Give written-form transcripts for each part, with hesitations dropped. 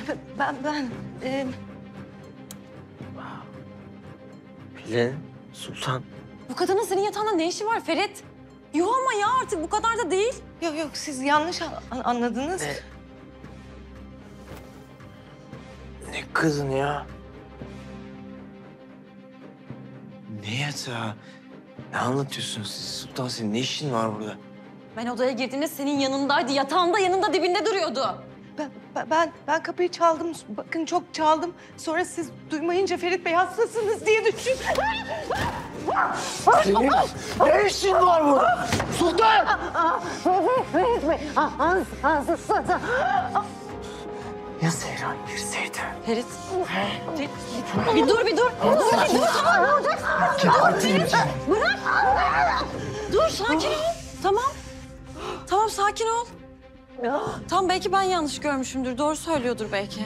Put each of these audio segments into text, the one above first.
e, Pelin, Sultan. Bu kadının senin yatağında ne işi var Ferit? Yuh ama ya artık bu kadar da değil. yok siz yanlış anladınız. Ne kızın ya? Ne yatağı? Ne anlatıyorsunuz siz? Sultan senin ne işin var burada? Ben odaya girdiğinde senin yanındaydı. Yatağında yanında dibinde duruyordu. Ben kapıyı çaldım. Bakın çok çaldım. Sonra siz duymayınca Ferit Bey hastasınız diye düşün. Senin ne işin var burada? Sultan! Ferit Bey hastası. Ya Seyran girseydi? Ferit. Bir dur. Tamam ne olacak? Dur Ferit. Bırak. Dur sakin ol. Tamam sakin ol. Tamam belki ben yanlış görmüşümdür. Doğru söylüyordur belki.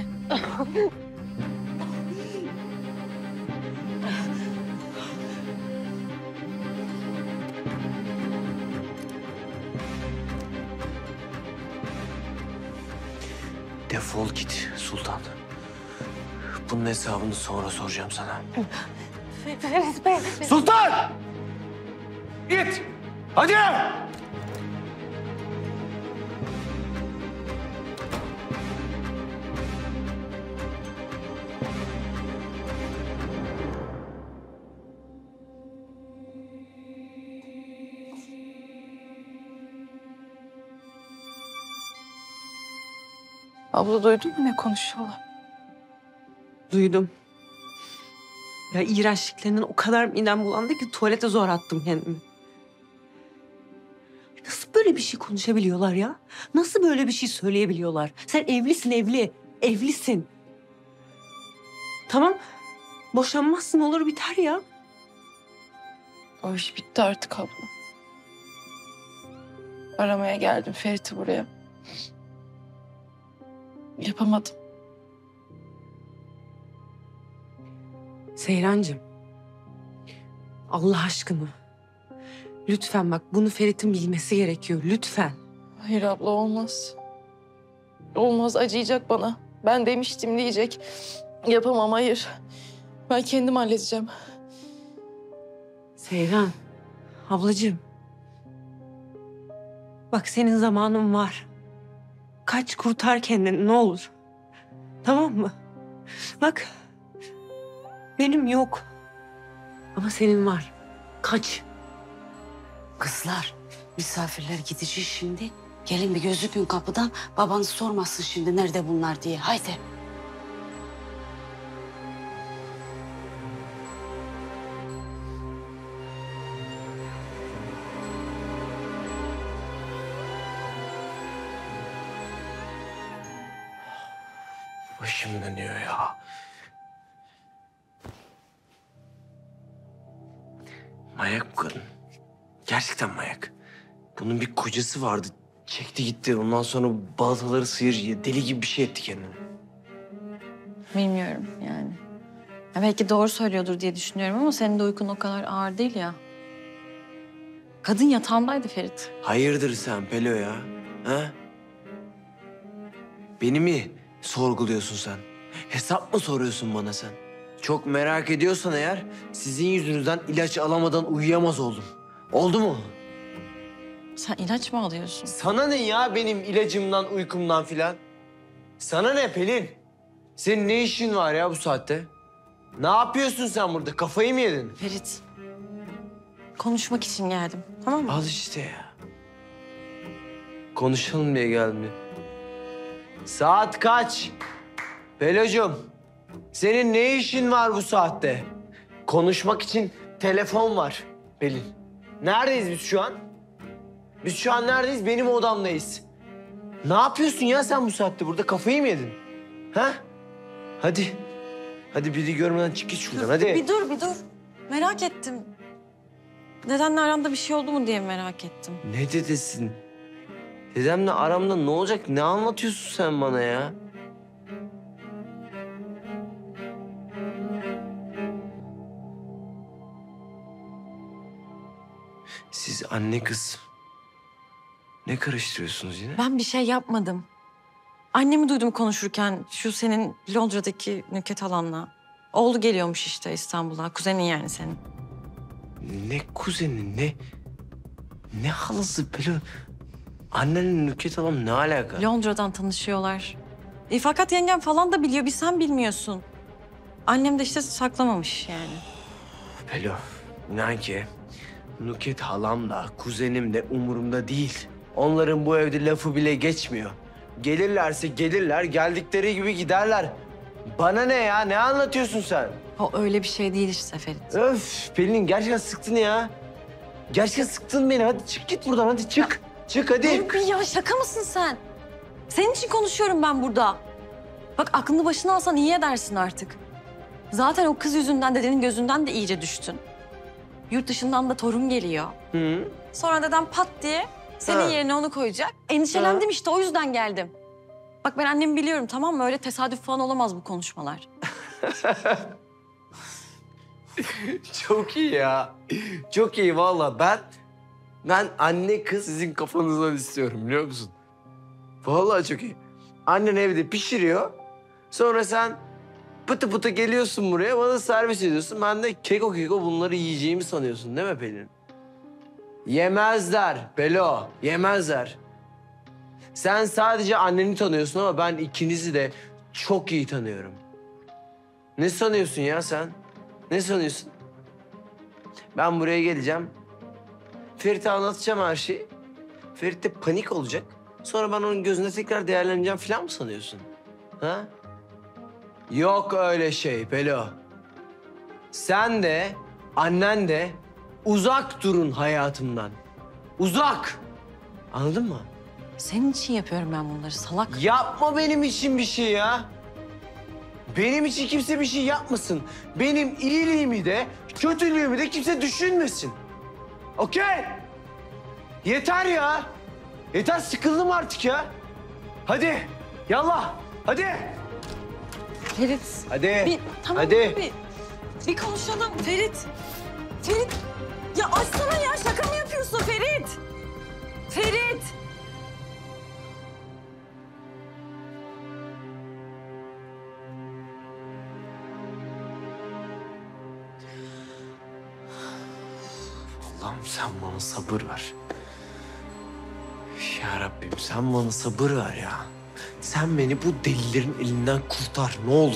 Defol git Sultan. Bunun hesabını sonra soracağım sana. Ferit Bey. Sultan! Git! Hadi! Abla duydun mu ne konuşuyorlar? Duydum. Ya iğrençliklerinden o kadar midem bulandı ki tuvalete zor attım kendimi. Nasıl böyle bir şey konuşabiliyorlar ya? Nasıl böyle bir şey söyleyebiliyorlar? Sen evlisin evli. Evlisin. Tamam. Boşanmazsın olur biter ya. O iş bitti artık abla. Aramaya geldim Ferit'i buraya. Yapamadım. Seyrancığım. Allah aşkına. Lütfen bak bunu Ferit'in bilmesi gerekiyor. Lütfen. Hayır abla olmaz. Olmaz acıyacak bana. Ben demiştim diyecek. Yapamam hayır. Ben kendim halledeceğim. Seyran. Ablacığım. Bak senin zamanın var. Kaç kurtar kendini ne olur. Tamam mı? Bak. Benim yok. Ama senin var. Kaç. Kızlar, misafirler gidecek şimdi. Gelin bir gözükün kapıdan. Babanız sormasın şimdi nerede bunlar diye. Haydi. Başım dönüyor ya. Manyak bu kadın. Gerçekten manyak. Bunun bir kocası vardı. Çekti gitti. Ondan sonra baltaları sıyır deli gibi bir şey etti kendine. Bilmiyorum yani. Ya belki doğru söylüyordur diye düşünüyorum ama senin de uykun o kadar ağır değil ya. Kadın yatağındaydı Ferit. Hayırdır sen Pelo ya? Ha? Beni mi sorguluyorsun sen? Hesap mı soruyorsun bana sen? Çok merak ediyorsan eğer sizin yüzünüzden ilaç alamadan uyuyamaz oldum. Oldu mu? Sen ilaç mı alıyorsun? Sana ne ya benim ilacımdan, uykumdan filan? Sana ne Pelin? Senin ne işin var ya bu saatte? Ne yapıyorsun sen burada? Kafayı mı yedin? Ferit, konuşmak için geldim. Tamam mı? Al işte ya. Konuşalım diye geldim. Saat kaç? Pelocuğum, senin ne işin var bu saatte? Konuşmak için telefon var Pelin. Neredeyiz biz şu an? Biz şu an neredeyiz? Benim odamdayız. Ne yapıyorsun ya sen bu saatte burada? Kafayı mı yedin? Ha? Hadi. Hadi biri görmeden çık git şuradan hadi. Bir dur. Merak ettim. Dedenle aranda bir şey oldu mu diye merak ettim. Ne dedesin? Dedemle aramda ne olacak? Ne anlatıyorsun sen bana ya? Siz anne kız ne karıştırıyorsunuz yine? Ben bir şey yapmadım. Annemi duydum konuşurken şu senin Londra'daki Nükhet halanla. Oğlu geliyormuş işte İstanbul'a. Kuzenin yani senin. Ne kuzeni, ne halası Pelo? Annenin Nükhet Hanım ne alaka? Londra'dan tanışıyorlar. Fakat yengem falan da biliyor, bir sen bilmiyorsun. Annem de işte saklamamış yani. Pelo, inan ki Nükhet halam da kuzenim de umurumda değil. Onların bu evde lafı bile geçmiyor. Gelirlerse gelirler, geldikleri gibi giderler. Bana ne ya? Ne anlatıyorsun sen? O öyle bir şey değil işte Ferit. Öf Pelin gerçekten sıktın ya. Gerçekten sıktın beni. Hadi çık git buradan hadi çık. Çık hadi. Dur bir ya, şaka mısın sen? Senin için konuşuyorum ben burada. Bak aklını başına alsan iyi edersin artık. Zaten o kız yüzünden dedenin gözünden de iyice düştün. Yurt dışından da torun geliyor. Hı. Sonra dedem pat diye senin Ha. yerine onu koyacak. Endişelendim işte, o yüzden geldim. Bak ben annemi biliyorum, tamam mı? Öyle tesadüf falan olamaz bu konuşmalar. Çok iyi ya. Çok iyi vallahi. Ben anne kız sizin kafanızdan istiyorum biliyor musun? Vallahi çok iyi. Annen evde pişiriyor. Sonra sen pıtı pıtı geliyorsun buraya bana servis ediyorsun. Ben de keko bunları yiyeceğimi sanıyorsun değil mi Pelin? Yemezler Pelo, yemezler. Sen sadece anneni tanıyorsun ama ben ikinizi de çok iyi tanıyorum. Ne sanıyorsun ya sen? Ne sanıyorsun? Ben buraya geleceğim. Ferit'e anlatacağım her şeyi. Ferit de panik olacak. Sonra ben onun gözünde tekrar değerleneceğim falan mı sanıyorsun? Ha? Yok öyle şey Pelo. Sen de, annen de uzak durun hayatımdan. Uzak. Anladın mı? Senin için yapıyorum ben bunları salak. Yapma benim için bir şey ya. Benim için kimse bir şey yapmasın. Benim iyiliğimi de, kötülüğümü de kimse düşünmesin. Okey? Yeter ya. Yeter, sıkıldım artık ya. Hadi, yallah. Hadi. Ferit. Hadi. Tamam Hadi. bir konuşalım Ferit. Ferit. Ya açsana ya, şaka mı yapıyorsun Ferit? Ferit. Allah'ım sen bana sabır ver. Ya Rabbim sen bana sabır ver ya. Sen beni bu delilerin elinden kurtar ne olur.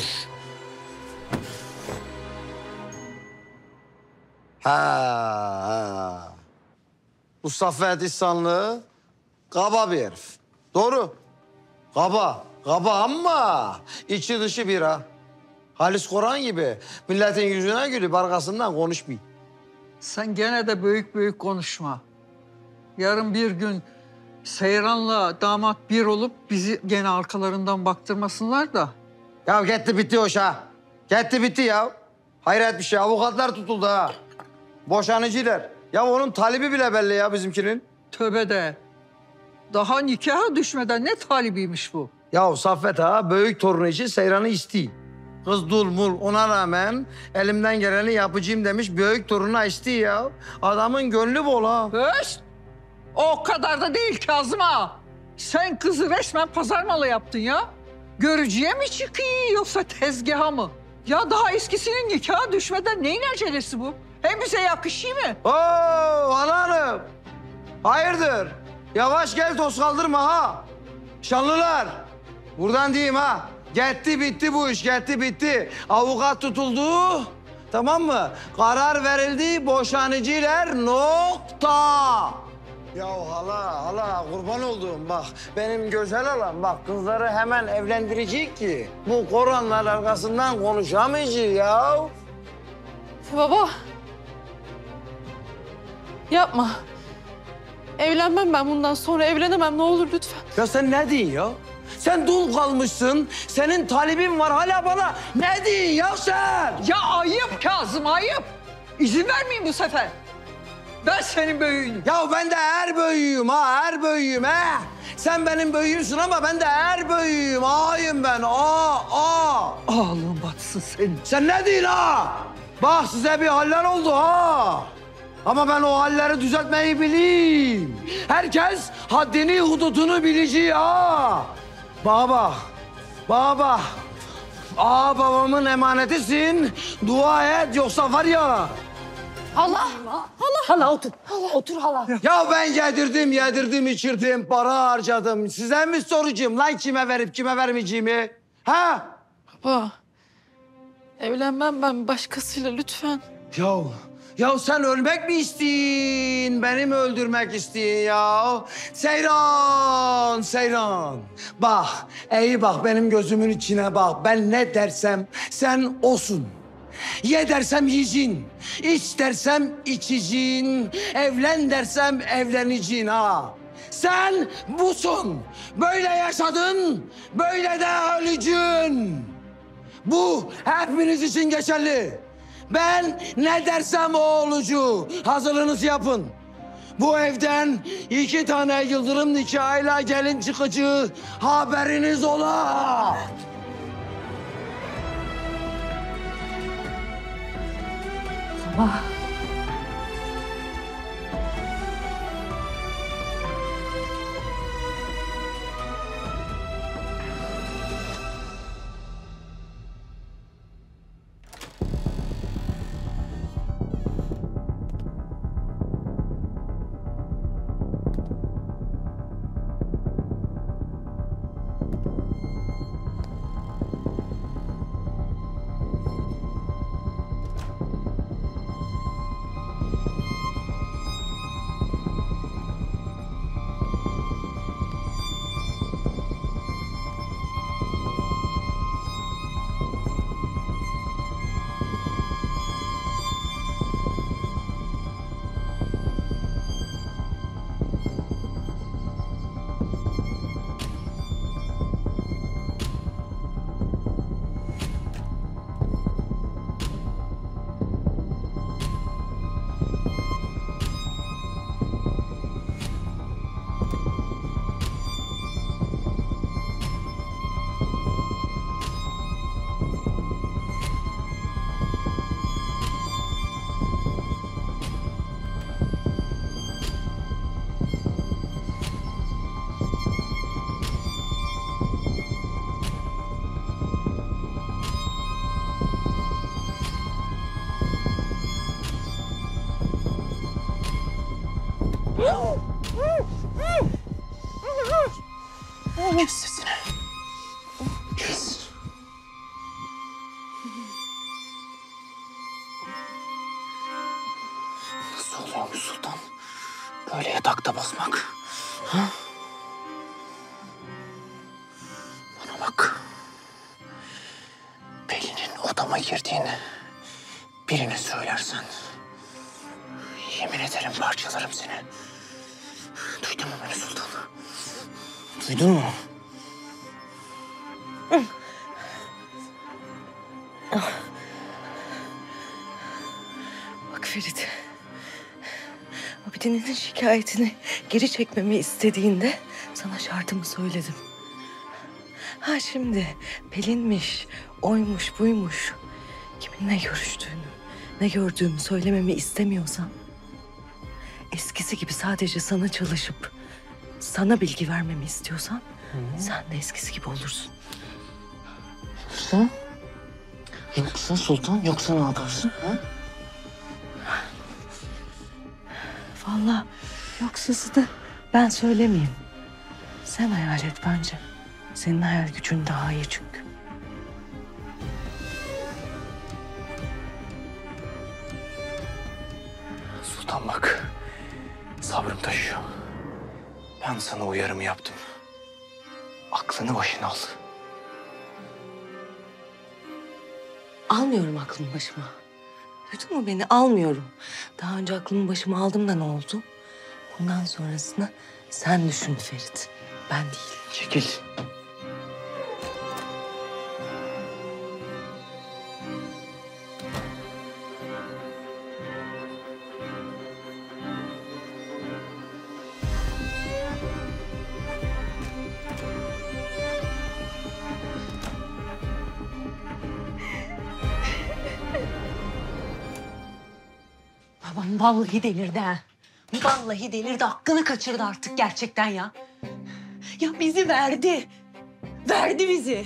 Ha. Bu Saffet İhsanlı kaba bir herif. Doğru. Kaba. Kaba ama içi dışı bir ha. Halis Koran gibi milletin yüzüne gülüp arkasından konuşmayın. Sen gene de büyük büyük konuşma. Yarın bir gün Seyran'la damat bir olup bizi gene arkalarından baktırmasınlar da. Ya gitti bitti o ha. Gitti bitti ya. Hayret bir şey. Avukatlar tutuldu ha. Boşanıcılar. Ya onun talibi bile belli ya bizimkinin. Tövbe de. Daha nikaha düşmeden ne talibiymiş bu? Ya Saffet ha büyük torunu için Seyran'ı istiyor. Kız dul mul ona rağmen elimden geleni yapacağım demiş büyük torununa istiyor ya. Adamın gönlü bol ha. Höst! O kadar da değil Kazım ağa. Sen kızı resmen pazar malı yaptın ya. Görücüye mi çıkıyor yoksa tezgaha mı? Ya daha eskisinin nikaha düşmeden neyin acelesi bu? Hem bize yakışıyor mu? Oo anam. Hayırdır? Yavaş gel toz kaldırma ha. Şanlılar. Buradan diyeyim ha. Gitti bitti bu iş gitti bitti. Avukat tutuldu. Tamam mı? Karar verildi boşanıcılar nokta. Ya hala kurban olduğum bak benim güzel halam bak kızları hemen evlendirecek ki bu Koranlar arkasından konuşamayacak ya. Baba. Yapma. Evlenmem ben bundan sonra. Evlenemem ne olur lütfen. Ya sen ne diyorsun ya? Sen dul kalmışsın, senin talibin var hala bana. Ne diyorsun ya sen? Ya ayıp Kazım ayıp. İzin vermeyin bu sefer. Ben senin büyüğünüm. Ya ben de er büyüğüm ha, er büyüğüm ha. Sen benim büyüğümsün ama ben de er büyüğüm. Ağayım ben, ağa. Ağlın batsın senin. Sen ne diyorsun ha? Bak size bir haller oldu ha. Ama ben o halleri düzeltmeyi bileyim. Herkes haddini, hududunu bileceği ha. Baba, baba. Aa babamın emanetisin. Dua et yoksa var ya. Hala otur. Otur hala. Ya ben yedirdim, içirdim, para harcadım. Size mi soracağım lan kime verip kime vermeyeceğimi? Ha? Baba, evlenmem ben başkasıyla lütfen. Ya sen ölmek mi istiyorsun? Beni mi öldürmek istiyorsun ya? Seyran. Bak, iyi bak benim gözümün içine bak. Ben ne dersem sen olsun. Ye dersem yiyeceksin. İç dersem içeceksin. Evlen dersem evleneceksin ha. Sen busun. Böyle yaşadın, böyle de öleceksin. Bu hepiniz için geçerli. Ben ne dersem o olucu. Hazırlığınızı yapın. Bu evden 2 tane yıldırım nikahıyla gelin çıkıcı haberiniz ola. Kes sesini. Kes. Nasıl oluyormuş Sultan? Böyle yatakta basmak. Ha? Bana bak. Pelin'in odama girdiğini birine söylersen yemin ederim parçalarım seni. Duydun mu beni Sultan? Duydun mu? Bak Ferit. Abidi'nin şikayetini geri çekmemi istediğinde sana şartımı söyledim. Ha şimdi Pelin'miş, oymuş, buymuş. Kiminle görüştüğünü, ne gördüğümü söylememi istemiyorsan... eskisi gibi sadece sana çalışıp sana bilgi vermemi istiyorsan... sen de eskisi gibi olursun. Yoksa Sultan, yoksa ne yaparsın? Ha? Vallahi yoksası da ben söylemeyeyim. Sen hayal et bence. Senin hayal gücün daha iyi çünkü. Sultan bak, sabrım taşıyor. Ben sana uyarımı yaptım. Aklını başına al. Almıyorum aklımı başıma. Duydun mu beni? Almıyorum. Daha önce aklımı başıma aldım da ne oldu? Bundan sonrasını sen düşün Ferit. Ben değil. Çekil. Babam vallahi delirdi ha. Vallahi delirdi. Hakkını kaçırdı artık gerçekten ya. Ya bizi verdi. Verdi bizi.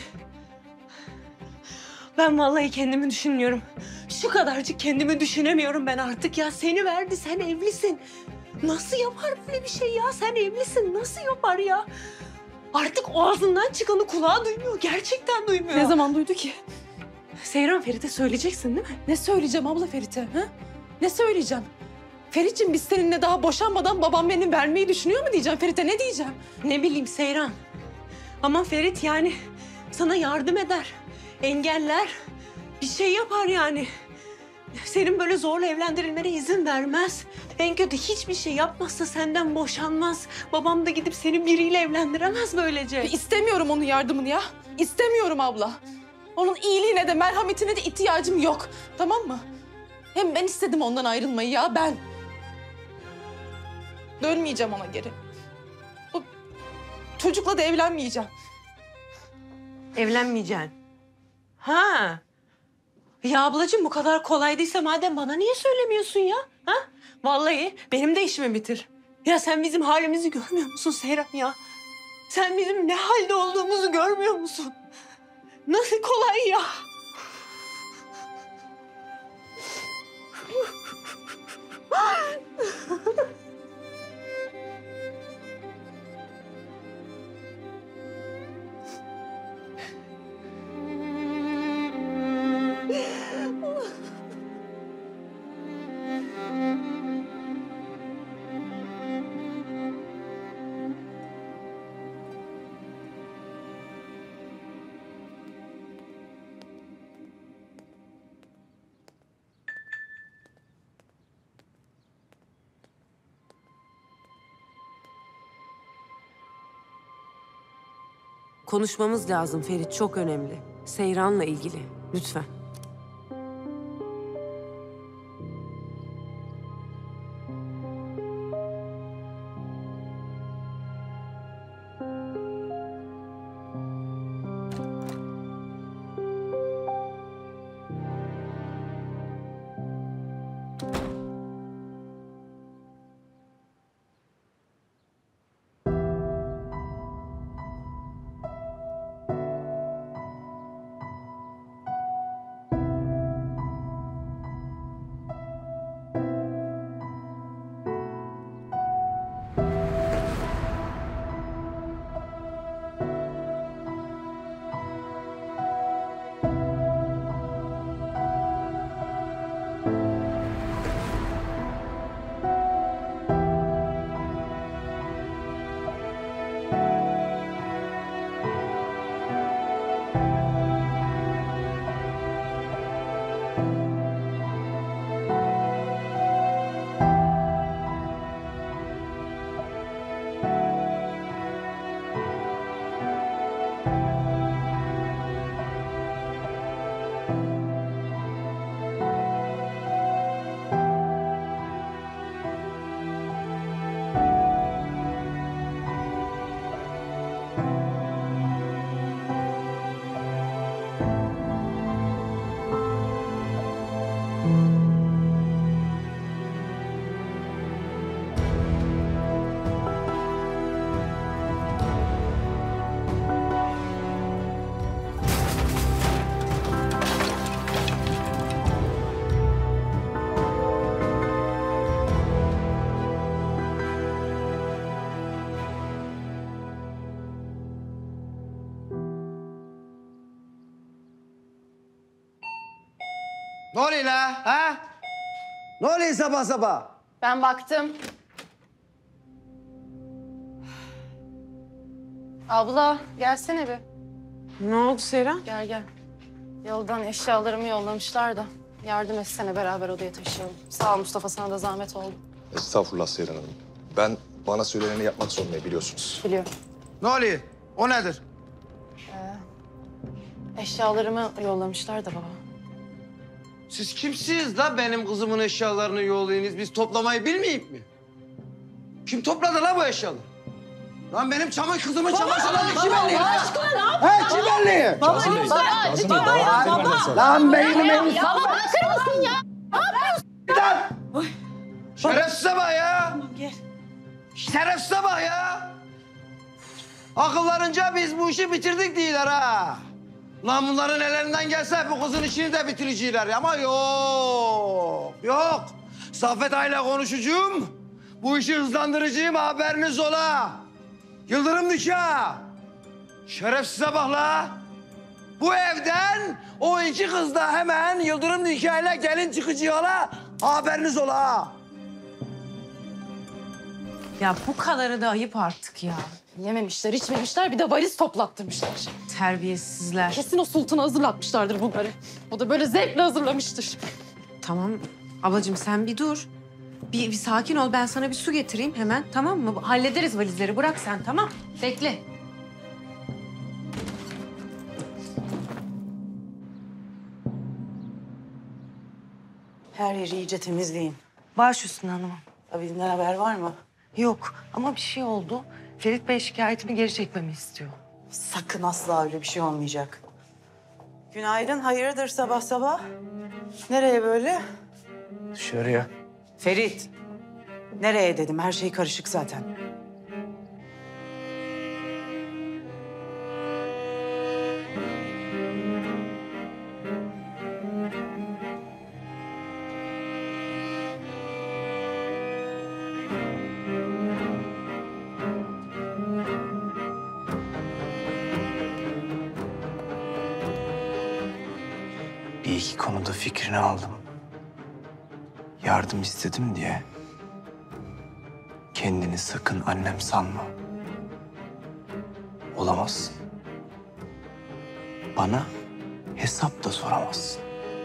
Ben vallahi kendimi düşünmüyorum. Şu kadarcık kendimi düşünemiyorum ben artık ya. Seni verdi, sen evlisin. Nasıl yapar böyle bir şey ya? Sen evlisin, nasıl yapar ya? Artık ağzından çıkanı kulağı duymuyor. Gerçekten duymuyor. Ne zaman duydu ki? Seyran, Ferit'e söyleyeceksin değil mi? Ne söyleyeceğim abla Ferit'e? Ha? Ne söyleyeceğim? Ferit'ciğim biz seninle daha boşanmadan babam beni vermeyi düşünüyor mu diyeceğim Ferit'e? Ne diyeceğim? Ne bileyim Seyran. Ama Ferit yani sana yardım eder. Engeller. Bir şey yapar yani. Senin böyle zorla evlendirilmene izin vermez. En kötü hiçbir şey yapmazsa senden boşanmaz. Babam da gidip seni biriyle evlendiremez böylece. İstemiyorum onun yardımını ya. İstemiyorum abla. Onun iyiliğine de merhametine de ihtiyacım yok. Tamam mı? Hem ben istedim ondan ayrılmayı ya ben. Dönmeyeceğim ona geri. O çocukla da evlenmeyeceğim. Evlenmeyeceksin. Ha. Ya ablacığım bu kadar kolaydıysa madem bana niye söylemiyorsun ya? Ha? Vallahi benim de işimi bitir. Ya sen bizim halimizi görmüyor musun Seyran ya? Sen bizim ne halde olduğumuzu görmüyor musun? Nasıl kolay ya? Konuşmamız lazım Ferit, çok önemli. Seyran'la ilgili, lütfen. Ne oluyor la? Ha? Ne oluyor sabah sabah? Ben baktım. Abla gelsene bir. Ne oldu Seyran? Gel gel. Yoldan eşyalarımı yollamışlar da. Yardım etsene beraber odaya taşıyalım. Sağ ol Mustafa, sana da zahmet oldu. Estağfurullah Seyran Hanım. Ben bana söyleneni yapmak zorundayım biliyorsunuz. Biliyorum. Ne oluyor? O nedir? Eşyalarımı yollamışlar da baba. Siz kimsiniz la benim kızımın eşyalarını yollayınız? Biz toplamayı bilmeyip mi? Kim topladı la bu eşyaları? Lan benim kızımın çamaşırlarını kim elliyor? Allah aşkına ne yapıyorsun? He kim elliyor? Kazım Bey. Baba ya baba. Lan beynimi Ya baba bırakır mısın ya? Lan! Şerefsize bak ya! Gel. Şerefsize bak ya! Akıllarınca biz bu işi bitirdik diyorlar ha. Lan bunların ellerinden gelse bu kızın işini de bitiriciler ama yok. Yok. Saffet Ağa'yla konuşacağım. Bu işi hızlandıracağım, haberiniz ola. Yıldırım nikah. Şerefsize bak la. Bu evden o iki kız da hemen yıldırım nikahıyla gelin çıkacağına haberiniz ola. Ya bu kadarı da ayıp artık ya. Yememişler, içmemişler, bir de valiz toplattırmışlar. Terbiyesizler. Kesin o sultana hazırlatmışlardır bunları. O da böyle zevkle hazırlamıştır. Tamam ablacığım sen bir dur. Bir sakin ol, ben sana bir su getireyim hemen, tamam mı? Hallederiz valizleri, bırak sen, tamam. Bekle. Her yeri iyice temizleyin. Baş üstüne hanımım. Abinden haber var mı? Yok ama bir şey oldu. Ferit Bey şikayetimi geri çekmemi istiyor. Sakın asla öyle bir şey olmayacak. Günaydın, hayırdır sabah sabah? Nereye böyle? Dışarıya. Ferit. Nereye dedim, her şey karışık zaten. Bir iki konuda fikrini aldım. Yardım istedim diye. Kendini sakın annem sanma. Olamazsın. Bana hesap da soramazsın.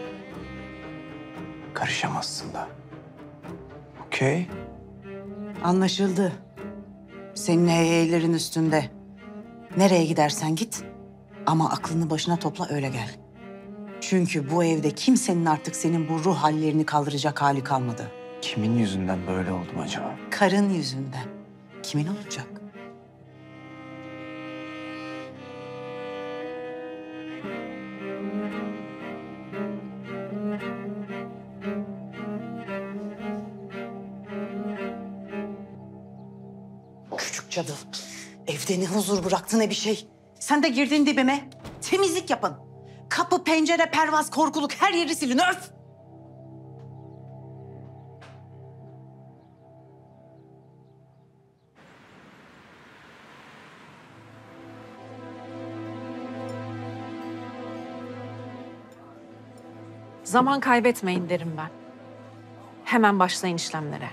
Karışamazsın da. Okey? Anlaşıldı. Senin heyeylerin üstünde. Nereye gidersen git ama aklını başına topla öyle gel. Çünkü bu evde kimsenin artık senin bu ruh hallerini kaldıracak hali kalmadı. Kimin yüzünden böyle oldum acaba? Karın yüzünden. Kimin olacak? Küçük cadı. Evde ne huzur bıraktı ne bir şey. Sen de girdin dibime. Temizlik yapın. Kapı, pencere, pervaz, korkuluk her yeri silin. Öf! Zaman kaybetmeyin derim ben. Hemen başlayın işlemlere.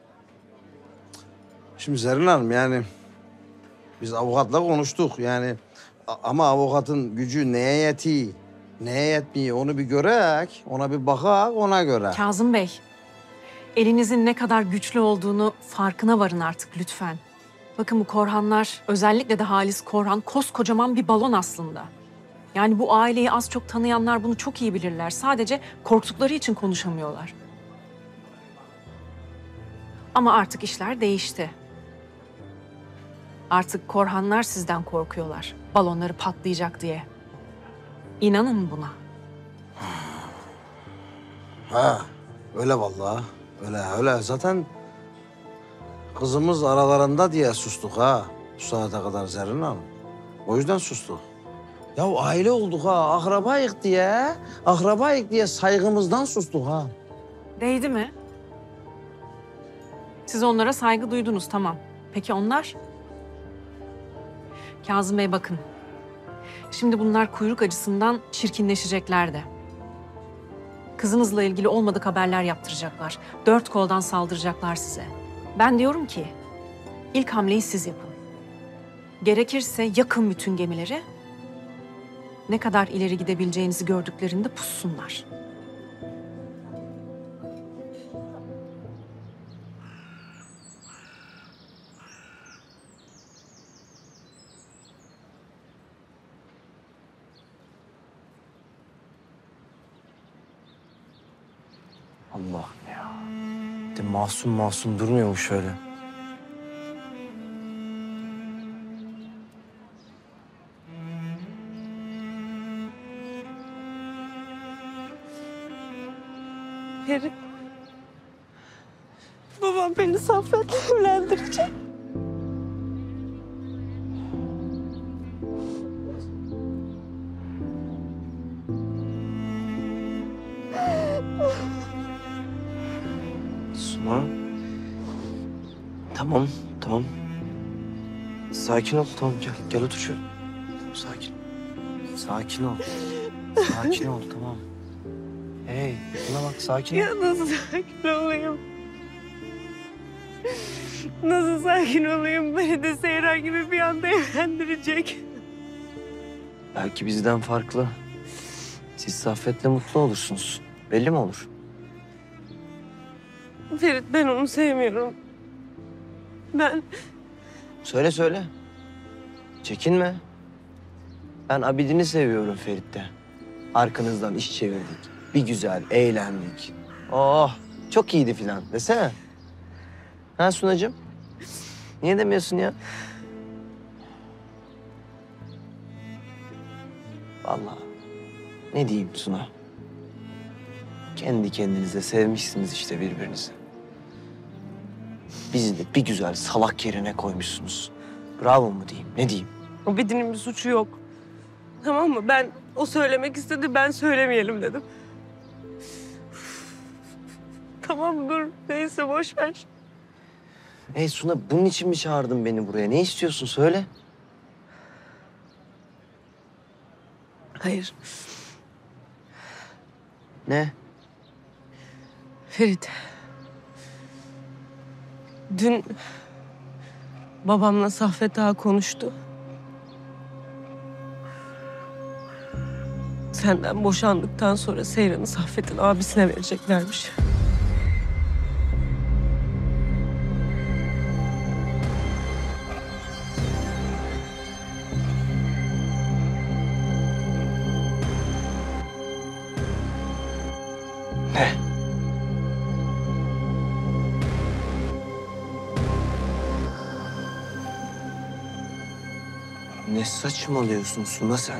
Şimdi Zerrin Hanım yani biz avukatla konuştuk yani ama avukatın gücü neye yetiyor, neye yetmiyor onu bir görek, ona bir bakak ona göre. Kazım Bey, elinizin ne kadar güçlü olduğunu farkına varın artık lütfen. Bakın bu Korhanlar, özellikle de Halis Korhan koskocaman bir balon aslında. Yani bu aileyi az çok tanıyanlar bunu çok iyi bilirler. Sadece korktukları için konuşamıyorlar. Ama artık işler değişti. Artık Korhanlar sizden korkuyorlar. Balonları patlayacak diye. İnanın buna. Ha öyle vallahi öyle zaten kızımız aralarında diye sustuk ha bu saate kadar Zerrin Hanım. O yüzden sustuk. Ya aile olduk ha, akrabayık diye saygımızdan sustuk ha. Değdi mi? Siz onlara saygı duydunuz, tamam. Peki onlar? Kazım Bey bakın. Şimdi bunlar kuyruk acısından çirkinleşecekler de. Kızınızla ilgili olmadık haberler yaptıracaklar. 4 koldan saldıracaklar size. Ben diyorum ki ilk hamleyi siz yapın. Gerekirse yakın bütün gemileri. Ne kadar ileri gidebileceğinizi gördüklerinde pussunlar. Allah ya. De masum masum durmuyor mu şöyle? Ferit. Babam beni Saffet'le evlendirecek. Tamam, tamam. Sakin ol, tamam gel. Gel otur şöyle. Sakin. Sakin ol. Sakin ol, tamam. Hey, buna bak, sakin ol. Ya nasıl sakin olayım? Nasıl sakin olayım? Beni de Seyran gibi bir anda evlendirecek. Belki bizden farklı. Siz Saffet'le mutlu olursunuz. Belli mi olur? Ferit, ben onu sevmiyorum. Ben Söyle söyle. Çekinme. Ben Abidin'i seviyorum Ferit'te. Arkanızdan iş çevirdik. Bir güzel eğlendik. Oh, çok iyiydi filan desene. Ha Sunacığım? Niye demiyorsun ya? Vallahi ne diyeyim Suna? Kendi kendinize sevmişsiniz işte birbirinizi. Bizi de bir güzel salak yerine koymuşsunuz. Bravo mu diyeyim, ne diyeyim? Abidin'in bir suçu yok. Tamam mı? Ben o söylemek istedi, ben söylemeyelim dedim. Tamam dur. Neyse boş ver. Hey Suna, bunun için mi çağırdın beni buraya? Ne istiyorsun söyle. Hayır. Ne? Ferit. Dün babamla Saffet Ağa konuştu. Senden boşandıktan sonra Seyran'ı Saffet'in abisine vereceklermiş. Ne? Ne saçmalıyorsun Suna sen?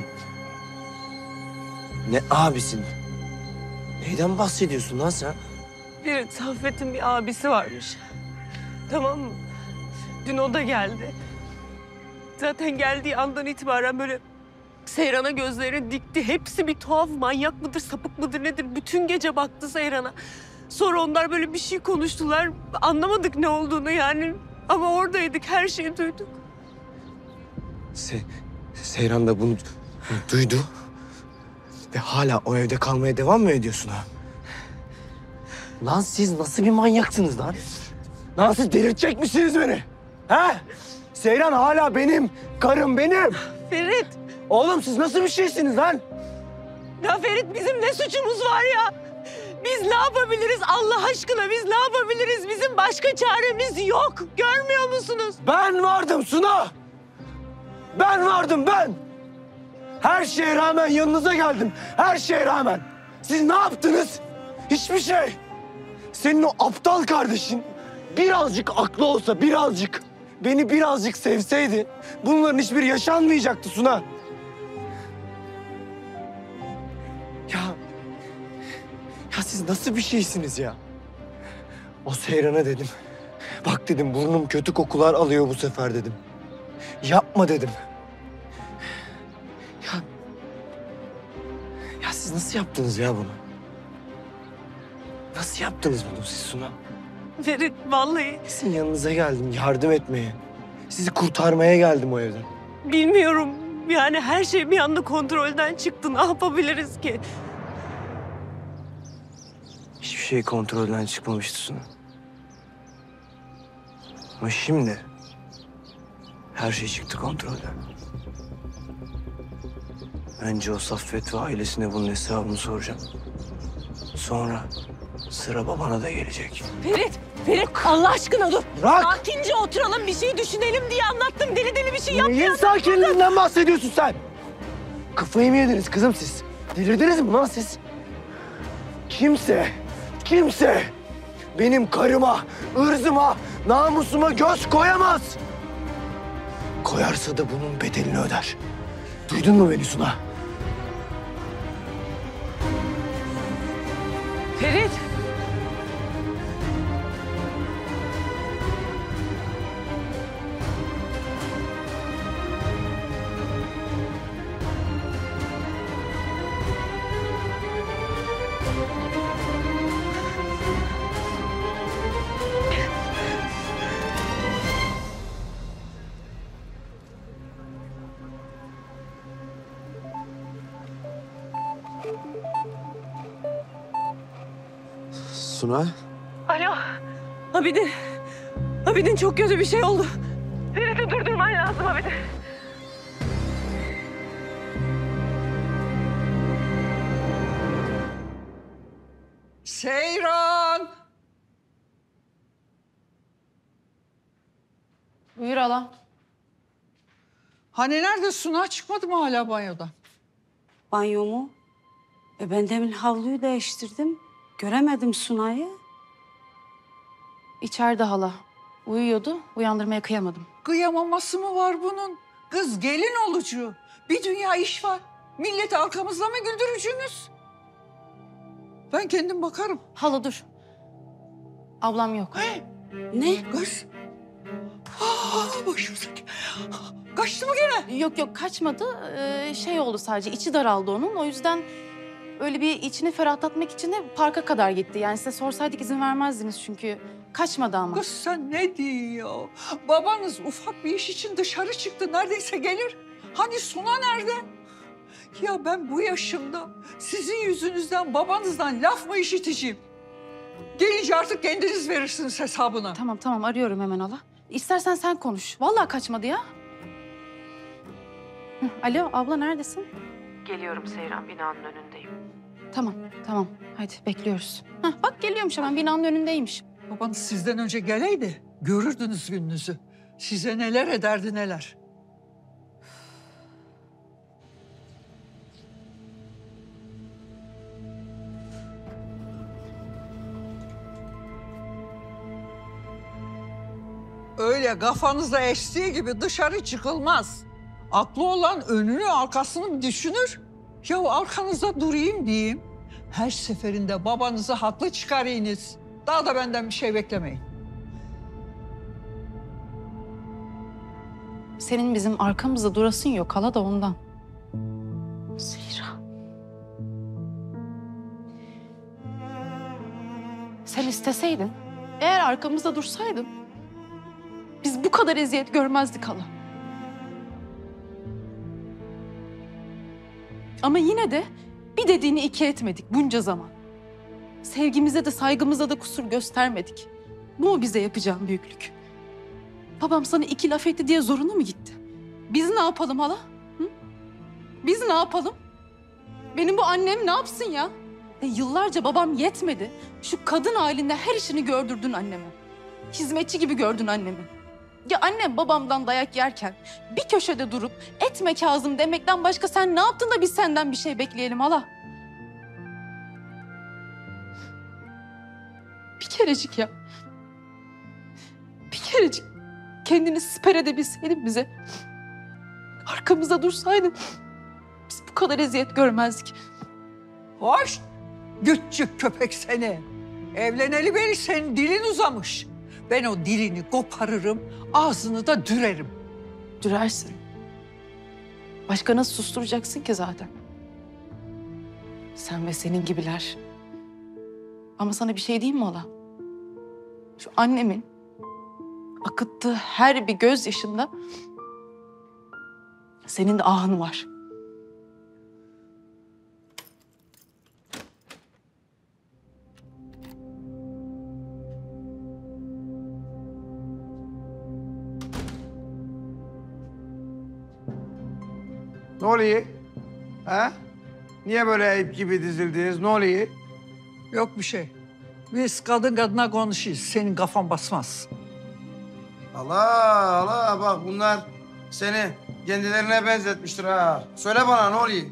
Ne abisin? Neyden bahsediyorsun lan sen? Ferit, Saffet'in bir abisi varmış. Tamam mı? Dün o da geldi. Zaten geldiği andan itibaren böyle Seyran'a gözlerini dikti. Hepsi bir tuhaf, manyak mıdır, sapık mıdır nedir? Bütün gece baktı Seyran'a. Sonra onlar böyle bir şey konuştular. Anlamadık ne olduğunu yani. Ama oradaydık, her şeyi duyduk. Seyran da bunu duydu. Ve hala o evde kalmaya devam mı ediyorsun ha? Lan siz nasıl bir manyaksınız lan? Lan siz delirtecek misiniz beni? He? Seyran hala benim, karım benim. Ferit! Oğlum siz nasıl bir şeysiniz lan? Ya Ferit, bizim ne suçumuz var ya? Biz ne yapabiliriz Allah aşkına? Biz ne yapabiliriz? Bizim başka çaremiz yok. Görmüyor musunuz? Ben vardım Suna. Ben vardım ben. Her şeye rağmen yanınıza geldim. Her şeye rağmen. Siz ne yaptınız? Hiçbir şey. Senin o aptal kardeşin birazcık aklı olsa, birazcık, beni birazcık sevseydi bunların hiçbiri yaşanmayacaktı Suna. Ya siz nasıl bir şeysiniz ya? O Seyran'a dedim. Bak dedim, burnum kötü kokular alıyor bu sefer dedim. Yapma dedim. Ya siz nasıl yaptınız ya bunu? Nasıl yaptınız bunu siz Suna? Ferit, vallahi Sizin yanınıza geldim yardım etmeye. Sizi kurtarmaya geldim o evden. bilmiyorum. Yani her şey bir anda kontrolden çıktı. Ne yapabiliriz ki? Hiçbir şey kontrolden çıkmamıştı Suna. Ama şimdi her şey çıktı kontrolden. Önce o Saffet ve ailesine bunun hesabını soracağım. Sonra sıra babana da gelecek. Ferit Allah aşkına dur. Bırak! Sakince oturalım, bir şey düşünelim diye anlattım. Deli deli bir şey yapmayalım. Neyin sakinliğinden bahsediyorsun sen? Kafayı mı yediniz kızım siz? Delirdiniz mi lan siz? Kimse benim karıma, ırzıma, namusuma göz koyamaz. Koyarsa da bunun bedelini öder. Duydun mu beni Suna? Ferit. Suna? Alo. Abidin. Abidin çok kötü bir şey oldu. Ferit'i durdurman lazım Abidin. Seyran! Buyur hala. Hani nerede Suna? Çıkmadı mı hala banyodan? Banyo mu? Ben demin havluyu değiştirdim. Göremedim Sunay'ı. İçeride hala. Uyuyordu. Uyandırmaya kıyamadım. Kıyamaması mı var bunun? Kız gelin olucu. Bir dünya iş var. Milleti arkamızda mı güldürücünüz? Ben kendim bakarım. Hala dur. Ablam yok. Ne? Kız. Başımıza. Kaçtı mı gene? Yok kaçmadı. Şey oldu sadece içi daraldı onun. O yüzden öyle bir içini ferahlatmak için de parka kadar gitti. Yani size sorsaydık izin vermezdiniz çünkü. Kaçmadı ama. Kız sen ne diyor? Babanız ufak bir iş için dışarı çıktı. Neredeyse gelir. Hani Suna nerede? Ya ben bu yaşımda sizin yüzünüzden babanızdan laf mı işiteceğim? Gelince artık kendiniz verirsiniz hesabını. Tamam arıyorum hemen hala. İstersen sen konuş. Vallahi kaçmadı ya. Alo abla neredesin? Geliyorum Seyran, binanın önündeyim. Tamam. Hadi bekliyoruz. Bak geliyormuş hemen binanın önündeymiş. Babanız sizden önce geleydi. Görürdünüz gününüzü. Size neler ederdi neler. Öyle kafanızda estiği gibi dışarı çıkılmaz. Aklı olan önünü arkasını düşünür. Ya arkanızda durayım diyeyim. Her seferinde babanızı haklı çıkarayınız. Daha da benden bir şey beklemeyin. Senin bizim arkamızda durasın yok hala da ondan. Seyran. Sen isteseydin, eğer arkamızda dursaydın biz bu kadar eziyet görmezdik hala. Ama yine de bir dediğini iki etmedik bunca zaman. Sevgimize de saygımıza da kusur göstermedik. Bu mu bize yapacağın büyüklük? Babam sana iki laf etti diye zoruna mı gitti? Biz ne yapalım hala? Hı? Biz ne yapalım? Benim bu annem ne yapsın ya? Yıllarca babam yetmedi. Şu kadın halinde her işini gördürdün anneme. Hizmetçi gibi gördün annemi. Ya annem babamdan dayak yerken bir köşede durup etme Kazım demekten başka sen ne yaptın da biz senden bir şey bekleyelim hala? Bir kerecik ya. Bir kerecik kendini siper edebilseydin bize. Arkamızda dursaydın biz bu kadar eziyet görmezdik. Hoş! Gütçük köpek seni. Evleneli beri senin dilin uzamış. Ben o dilini koparırım, ağzını da dürerim. Dürersin. Başka nasıl susturacaksın ki zaten? Sen ve senin gibiler. Ama sana bir şey diyeyim mi hala? Şu annemin akıttığı her bir gözyaşında senin de ahın var. Ne oluyor? Ha? Niye böyle ip gibi dizildiniz? Ne oluyor? Yok bir şey. Biz kadın kadına konuşuyoruz. Senin kafan basmaz. Allah bak bunlar seni kendilerine benzetmiştir ha. Söyle bana ne oluyor?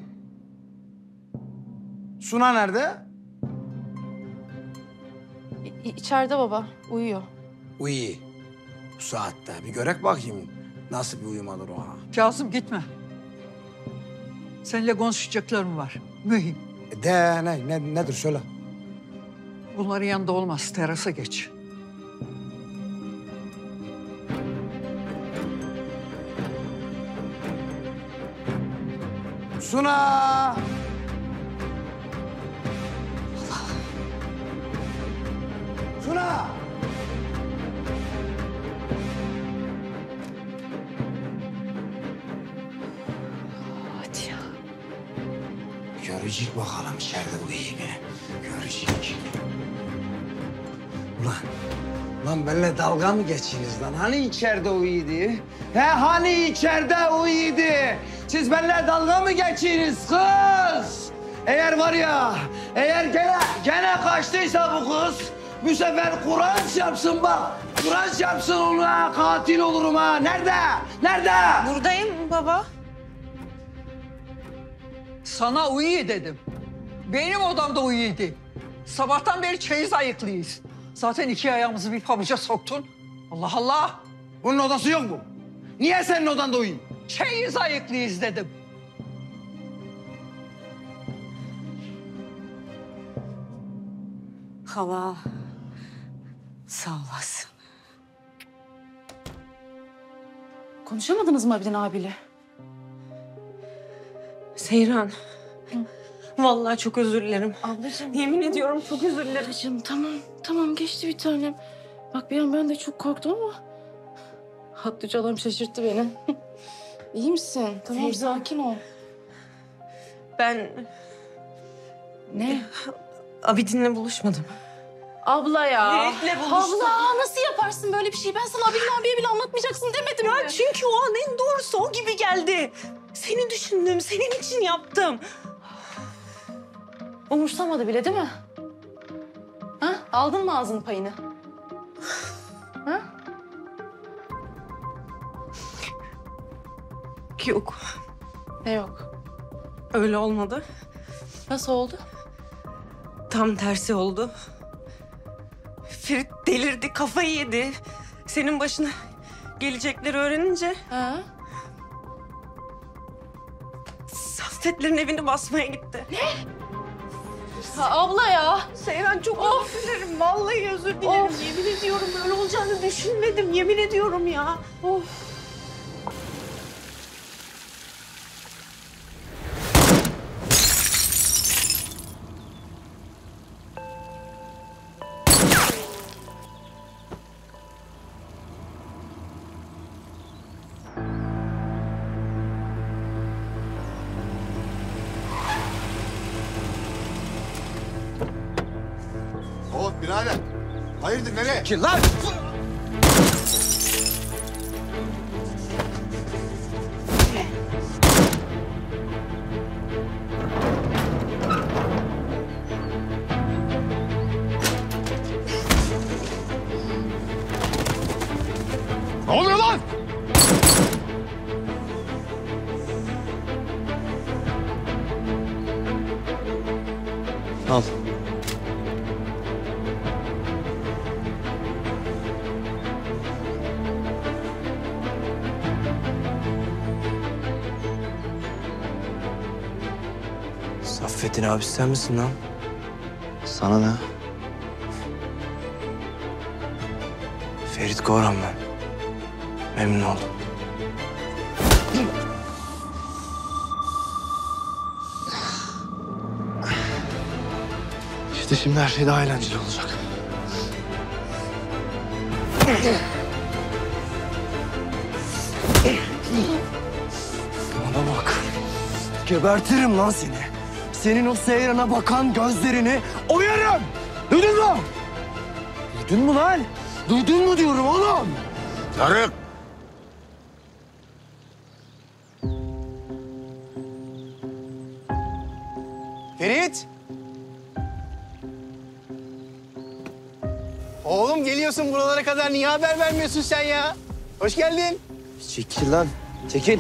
Suna nerede? İçeride baba, uyuyor. Uyu. Bu saatte. Bir görek bakayım nasıl bir uyumadır o ha. Kazım gitme. Seninle konuşacaklarım var. Mühim. Nedir söyle. Bunların yanında olmaz. Terasa geç. Suna! Suna! Hadi ya. Görecek bakalım içeride uyuyayım. Görecek. Lan benimle dalga mı geçiniz lan? Hani içeride uyuydu? He hani içeride uyuydu? Siz benimle dalga mı geçiniz kız? Eğer var ya, eğer gene kaçtıysa bu kız, bu sefer Kur'an çarpsın bak. Kur'an çarpsın ona, katil olurum ha. Nerede? Nerede? Buradayım baba. Sana uyu dedim. Benim odamda uyuydu. Sabahtan beri çeyiz ayıklıyız. Zaten iki ayağımızı bir pabuca soktun. Allah Allah. Bunun odası yok mu? Niye senin odanda uyuyayım? Çeyiz ayıklıyız dedim. Hala sağ olasın. Konuşamadınız mı Abidin abiyle? Seyran. Vallahi çok özür dilerim. Ablacığım. Yemin ediyorum çok özür dilerim. Ablacığım tamam geçti bir tanem. Bak bir an ben de çok korktum ama... Hattı adam şaşırttı beni. İyi misin? Tamam Seyran. sakin ol. Ben Ne? Abidin'le buluşmadım. Abla ya. Ferit'le buluştum. Abla nasıl yaparsın böyle bir şeyi? Ben sana Abidin abiye bile anlatmayacaksın demedim mi? Ya çünkü o an en doğrusu o gibi geldi. Seni düşündüm, senin için yaptım. Umursamadı bile değil mi? Ha? Aldın mı ağzının payını? Ha? Yok, Ne yok? öyle olmadı. Nasıl oldu? Tam tersi oldu. Ferit delirdi, kafayı yedi. Senin başına gelecekleri öğrenince Ha? Saffetlerin evini basmaya gitti. Ha, abla ya. Seyran çok özür dilerim. Vallahi özür dilerim. Yemin ediyorum böyle olacağını düşünmedim. Yemin ediyorum ya. Of. Hop birader. Hayırdır nereye? Ki lan! Ne oluyor lan? Al. Saffettin abi sen misin lan? Sana ne? Ferit Koran ben. Memnun oldum. İşte şimdi her şey daha eğlenceli olacak. Bana bak. Gebertirim lan seni. Senin o Seyran'a bakan gözlerini oyarım. Duydun mu? Duydun mu lan? Duydun mu diyorum oğlum? Tarık. Ferit! Oğlum geliyorsun buralara kadar niye haber vermiyorsun sen ya? Hoş geldin. Çekil lan. Çekil.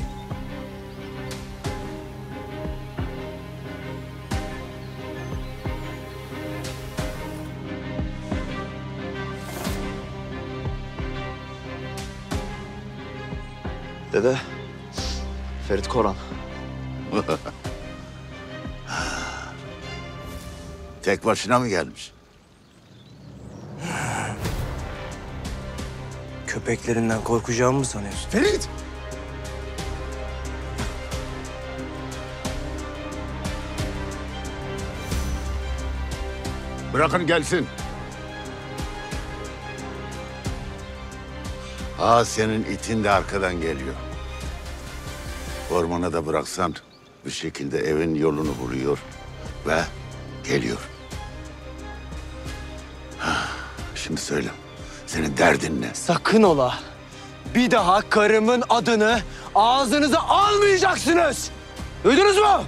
Dede, Ferit Koran. Tek başına mı gelmiş? Köpeklerinden korkacağımı mı sanıyorsun? Ferit! Bırakın gelsin. Senin itin de arkadan geliyor. Ormana da bıraksan bir şekilde evin yolunu buluyor ve geliyor. Şimdi söyle. Senin derdin ne? Sakın ola. Bir daha karımın adını ağzınıza almayacaksınız. Duydunuz mu?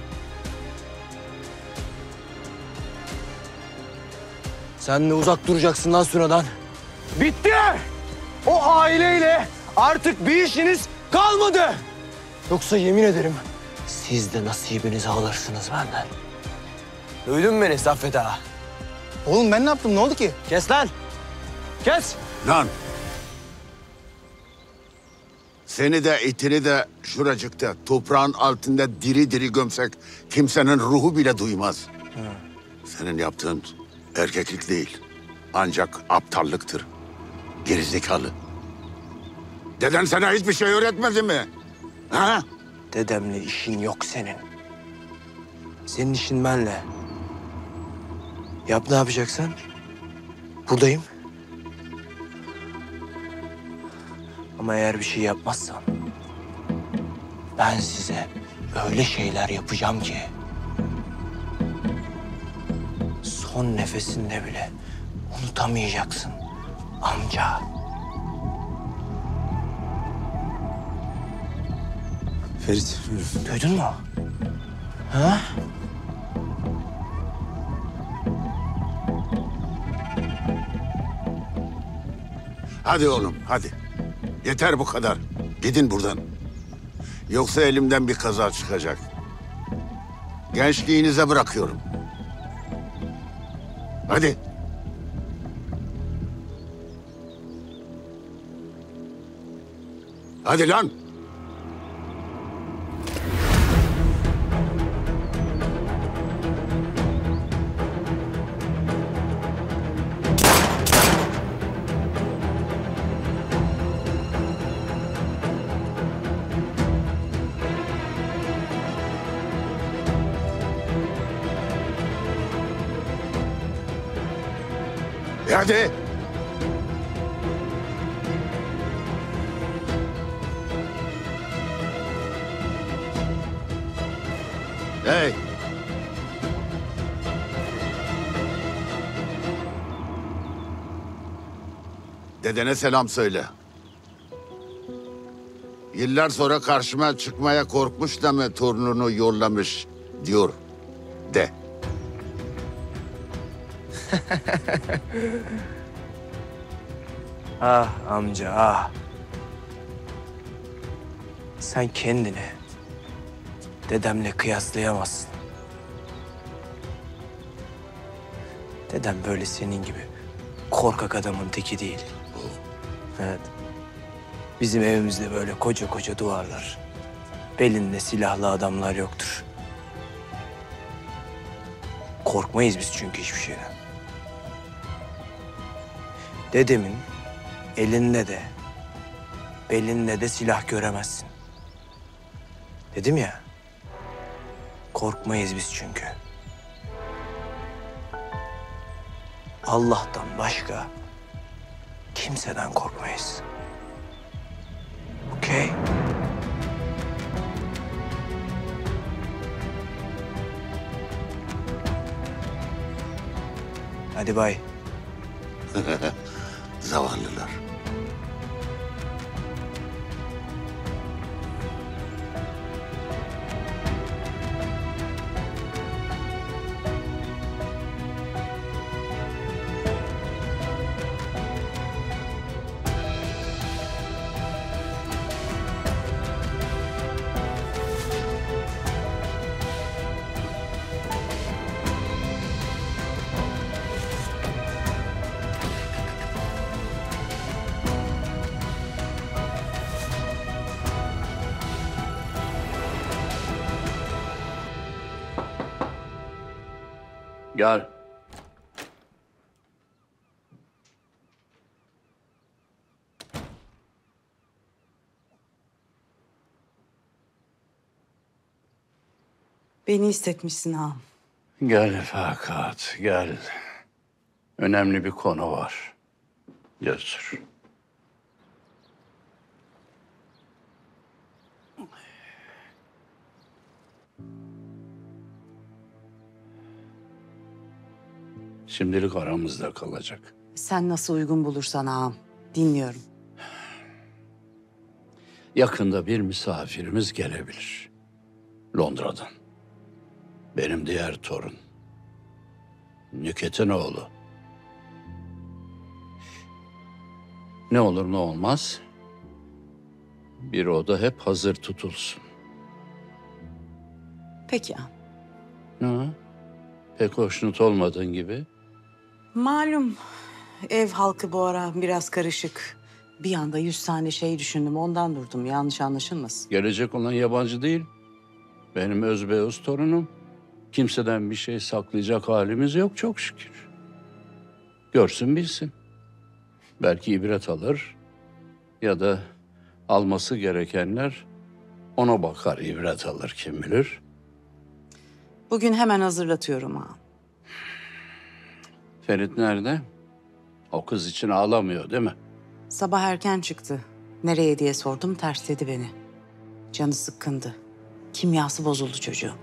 Sen de uzak duracaksın lan Suna'dan. Bitti. O aileyle artık bir işiniz kalmadı. Yoksa yemin ederim siz de nasibinizi alırsınız benden. Duydun mu beni Saffet ağa? Oğlum ben ne yaptım? Ne oldu ki? Kes lan. Kes. Lan! Seni de itini de şuracıkta toprağın altında diri diri gömsek kimsenin ruhu bile duymaz. Senin yaptığın erkeklik değil. Ancak aptallıktır. Gerizekalı. Deden sana hiçbir şey öğretmedi mi? Ha? Dedemle işin yok senin. Senin işin benle. Yap ne yapacaksan. Buradayım. Ama eğer bir şey yapmazsan ben size öyle şeyler yapacağım ki son nefesinde bile unutamayacaksın amca. Ferit, Duydun mu? Ha? Hadi oğlum, hadi. Yeter bu kadar. Gidin buradan. Yoksa elimden bir kaza çıkacak. Gençliğinize bırakıyorum. Hadi. Hadi lan. Hadi. Hey. Dedene selam söyle. Yıllar sonra karşıma çıkmaya korkmuş da mı torununu yollamış diyor. De. Ah amca ah. Sen kendini dedemle kıyaslayamazsın. Dedem böyle senin gibi korkak adamın teki değil. Evet. Bizim evimizde böyle koca koca duvarlar, belinde silahlı adamlar yoktur. Korkmayız biz çünkü hiçbir şeyden. Dedemin elinde de, belinde de silah göremezsin. Dedim ya, korkmayız biz çünkü. Allah'tan başka kimseden korkmayız. Okey? Hadi bay. Zavallılar. Gel. Beni istetmişsin ağam. Gel fakat gel. Önemli bir konu var. Götür. Şimdilik aramızda kalacak. Sen nasıl uygun bulursan ağam. Dinliyorum. Yakında bir misafirimiz gelebilir. Londra'dan. Benim diğer torun. Nükhet'in oğlu. Ne olur ne olmaz. Bir oda hep hazır tutulsun. Peki ağam. Ha? Pek hoşnut olmadığın gibi. Malum ev halkı bu ara biraz karışık. Bir anda 100 tane şey düşündüm. Ondan durdum. Yanlış anlaşılmasın. Gelecek olan yabancı değil. Benim özbeöz torunum. Kimseden bir şey saklayacak halimiz yok çok şükür. Görsün bilsin. Belki ibret alır ya da alması gerekenler ona bakar ibret alır kim bilir. Bugün hemen hazırlatıyorum ağam. Ferit nerede? O kız için ağlamıyor değil mi? Sabah erken çıktı. Nereye diye sordum, tersledi beni. Canı sıkkındı. Kimyası bozuldu çocuğun.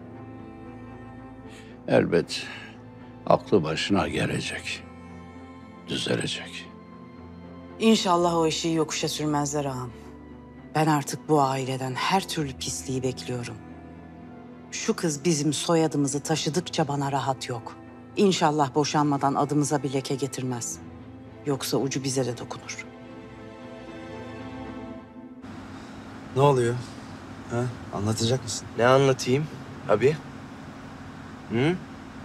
Elbet aklı başına gelecek. Düzelecek. İnşallah o işi yokuşa sürmezler ağam. Ben artık bu aileden her türlü pisliği bekliyorum. Şu kız bizim soyadımızı taşıdıkça bana rahat yok. İnşallah boşanmadan adımıza bir leke getirmez. Yoksa ucu bize de dokunur. Ne oluyor? Ha? Anlatacak mısın? Ne anlatayım abi? Hı?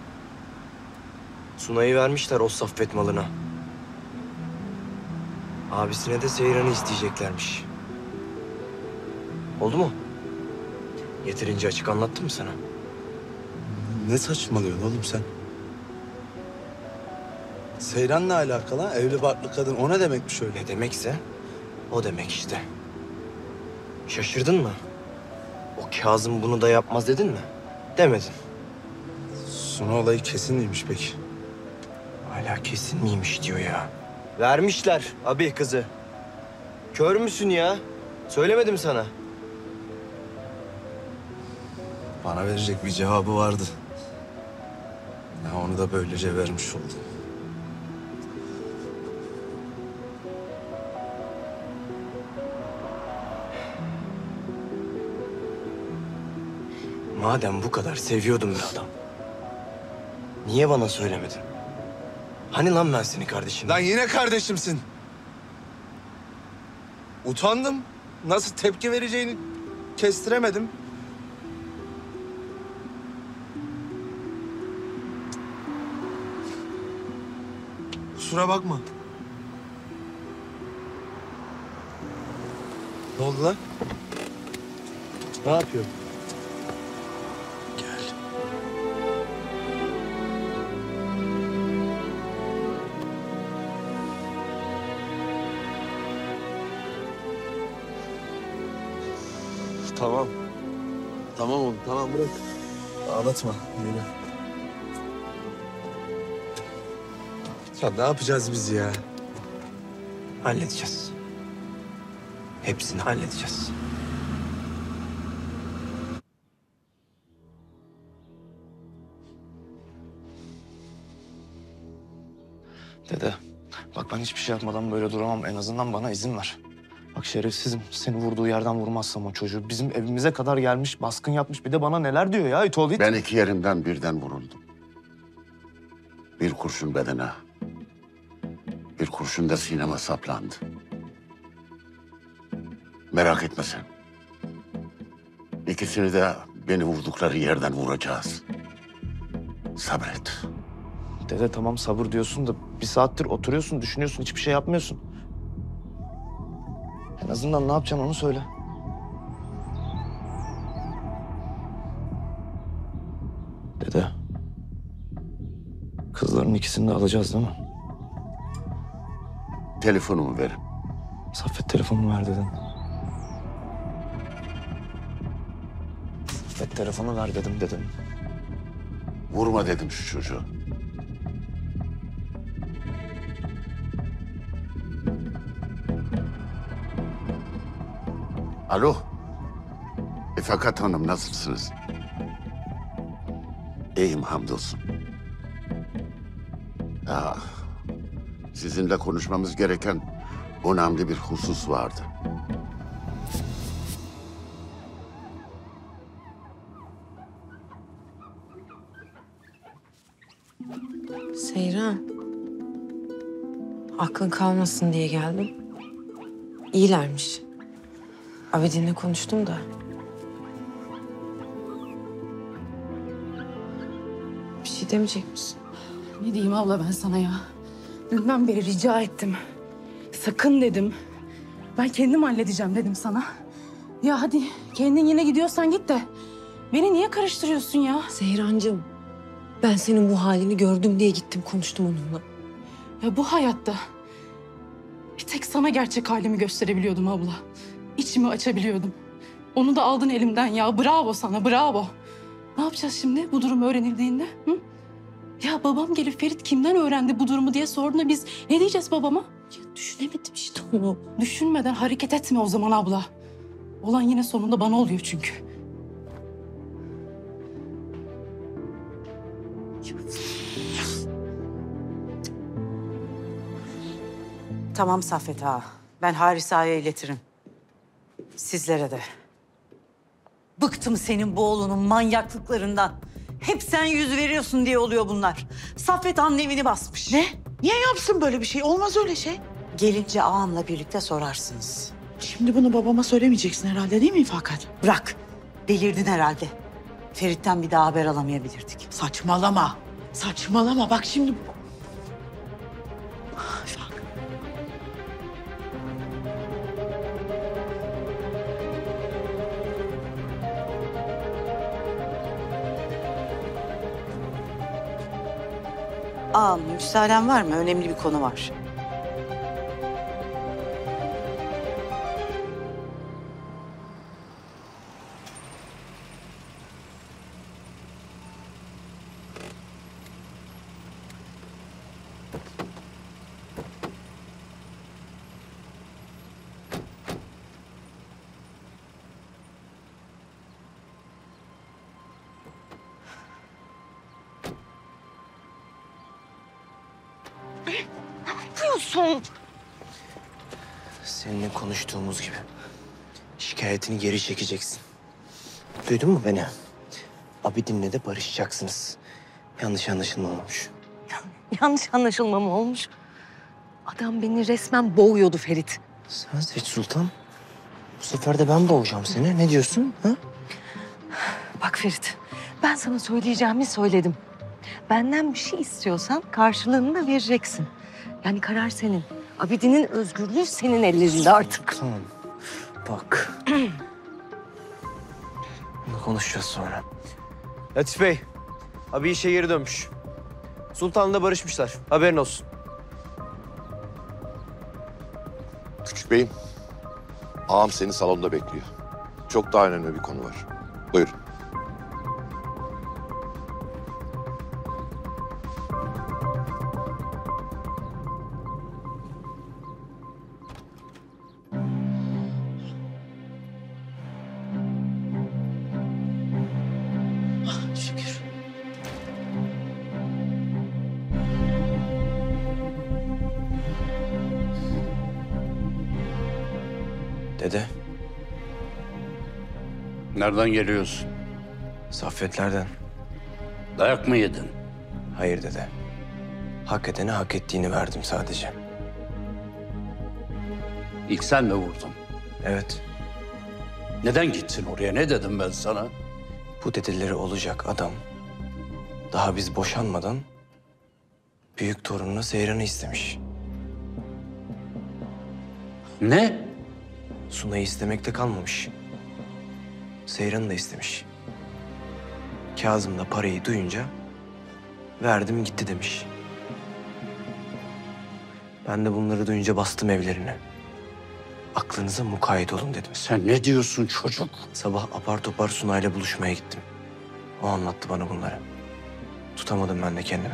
Sunay'ı vermişler o Saffet malına. Abisine de Seyran'ı isteyeceklermiş. Oldu mu? Yeterince açık anlattım mı sana? Ne saçmalıyorsun oğlum sen? Seyran ne alakalı? Evli barklı kadın. O ne demekmiş öyle? Ne demekse o demek işte. Şaşırdın mı? O Kazım bunu da yapmaz dedin mi? Demedin. Suna olayı kesin miymiş peki? Hala kesin miymiş diyor ya. Vermişler abi kızı. Kör müsün ya? Söylemedim sana. Bana verecek bir cevabı vardı. Ya onu da böylece vermiş oldu. Madem bu kadar seviyordum bir adam. Niye bana söylemedin? Hani lan ben senin kardeşim? Lan yine kardeşimsin. Utandım. Nasıl tepki vereceğini kestiremedim. Kusura bakma. Ne oldu lan? Ne yapıyor? Gel. Tamam. Tamam oğlum, tamam bırak. Ağlatma, yürü. Ya ne yapacağız biz ya? Halledeceğiz. Hepsini halledeceğiz. Dede, bak ben hiçbir şey yapmadan böyle duramam. En azından bana izin ver. Bak şerefsizim. Seni vurduğu yerden vurmazsam o çocuğu. Bizim evimize kadar gelmiş, baskın yapmış. Bir de bana neler diyor ya İtoğlu. Ben iki yerimden birden vuruldum. Bir kurşun bedene, bir kurşun da sineme saplandı. Merak etme sen. İkisini de beni vurdukları yerden vuracağız. Sabret. Dede tamam sabır diyorsun da bir saattir oturuyorsun, düşünüyorsun, hiçbir şey yapmıyorsun. En azından ne yapacaksın onu söyle. Dede. Kızların ikisini de alacağız değil mi? Telefonumu verin. Saffet telefonunu ver dedin. Saffet telefonu ver dedim. Vurma dedim şu çocuğu. Alo. Fakat Hanım nasılsınız? İyiyim hamdolsun. Ya, sizinle konuşmamız gereken önemli bir husus vardı. Seyran. Aklın kalmasın diye geldim. İyilermiş. Abidin'le konuştum da. Bir şey demeyecek misin? Ne diyeyim abla ben sana ya? Dünden beri rica ettim. Sakın dedim. Ben kendim halledeceğim dedim sana. Ya hadi kendin yine gidiyorsan git de. Beni niye karıştırıyorsun ya? Seyrancığım, ben senin bu halini gördüm diye gittim konuştum onunla. Ya bu hayatta bir tek sana gerçek halimi gösterebiliyordum abla. İçimi açabiliyordum. Onu da aldın elimden ya. Bravo sana, bravo. Ne yapacağız şimdi bu durum öğrenildiğinde? Hı? Ya babam gelip Ferit kimden öğrendi bu durumu diye sorduğunda biz ne diyeceğiz babama? Ya düşünemedim işte onu. Düşünmeden hareket etme o zaman abla. Olan yine sonunda bana oluyor çünkü. Tamam Saffet ağa. Ben Haris ağaya iletirim. Sizlere de. Bıktım senin bu oğlunun manyaklıklarından. Hep sen yüz veriyorsun diye oluyor bunlar. Saffet ağanın evini basmış. Ne? Niye yapsın böyle bir şey? Olmaz öyle şey. Gelince ağamla birlikte sorarsınız. Şimdi bunu babama söylemeyeceksin herhalde değil mi İfakat? Bırak. Delirdin herhalde. Ferit'ten bir daha haber alamayabilirdik. Saçmalama. Saçmalama. Bak şimdi... Ağam, müsaaden var mı? Önemli bir konu var. Yapıyorsun. Seninle konuştuğumuz gibi şikayetini geri çekeceksin. Duydun mu beni? Abidin'le de barışacaksınız. Yanlış anlaşılma olmuş. Yanlış anlaşılma mı olmuş? Adam beni resmen boğuyordu Ferit. Sen seç Sultan. Bu sefer de ben boğacağım seni. Ne diyorsun? Ha? Bak Ferit, ben sana söyleyeceğimi söyledim. Benden bir şey istiyorsan karşılığını da vereceksin. Yani karar senin. Abidin'in özgürlüğü senin ellerinde artık. Tamam. Bak. Bunu konuşacağız sonra. Latif Bey, abi işe geri dönmüş. Sultan'la barışmışlar. Haberin olsun. Küçük beyim, ağam seni salonda bekliyor. Çok daha önemli bir konu var. Buyurun. Şükür. Dede, Nereden geliyorsun? Saffetlerden. Dayak mı yedin? Hayır dede. Hak edene hak ettiğini verdim sadece. İlk sen mi vurdun? Evet. Neden gittin oraya? Ne dedim ben sana? Bu dedeleri olacak adam daha biz boşanmadan büyük torununa Seyran'ı istemiş. Ne? Sunay'ı istemekte kalmamış. Seyran'ı da istemiş. Kazım da parayı duyunca verdim gitti demiş. Ben de bunları duyunca bastım evlerine. Aklınıza mukayyet olun dedim. Sen ne diyorsun çocuk? Sabah apar topar Sunay'la buluşmaya gittim. O anlattı bana bunları. Tutamadım ben de kendimi.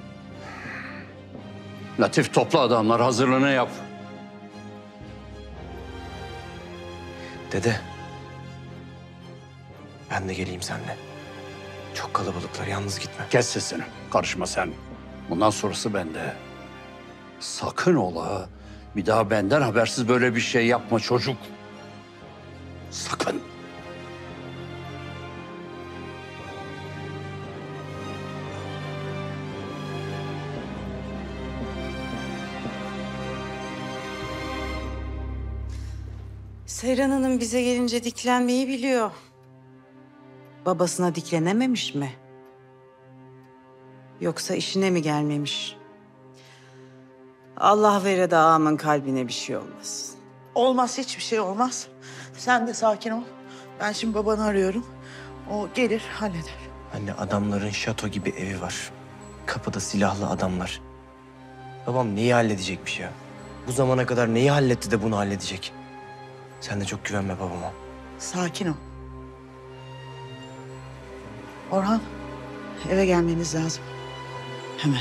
Latif topla adamlar, hazırlığını yap. Dede. Ben de geleyim seninle. Çok kalabalıklar, yalnız gitme. Kes sesini, karışma sen. Bundan sonrası bende. Sakın ola. Bir daha benden habersiz böyle bir şey yapma çocuk. Sakın. Seyran Hanım bize gelince diklenmeyi biliyor. Babasına diklenememiş mi? Yoksa işine mi gelmemiş? Allah vere de ağamın kalbine bir şey olmaz. Olmaz, hiçbir şey olmaz. Sen de sakin ol. Ben şimdi babanı arıyorum. O gelir, halleder. Anne adamların şato gibi evi var. Kapıda silahlı adamlar. Babam neyi halledecekmiş ya? Bu zamana kadar neyi halletti de bunu halledecek? Sen de çok güvenme babama. Sakin ol. Orhan, eve gelmeniz lazım. Hemen.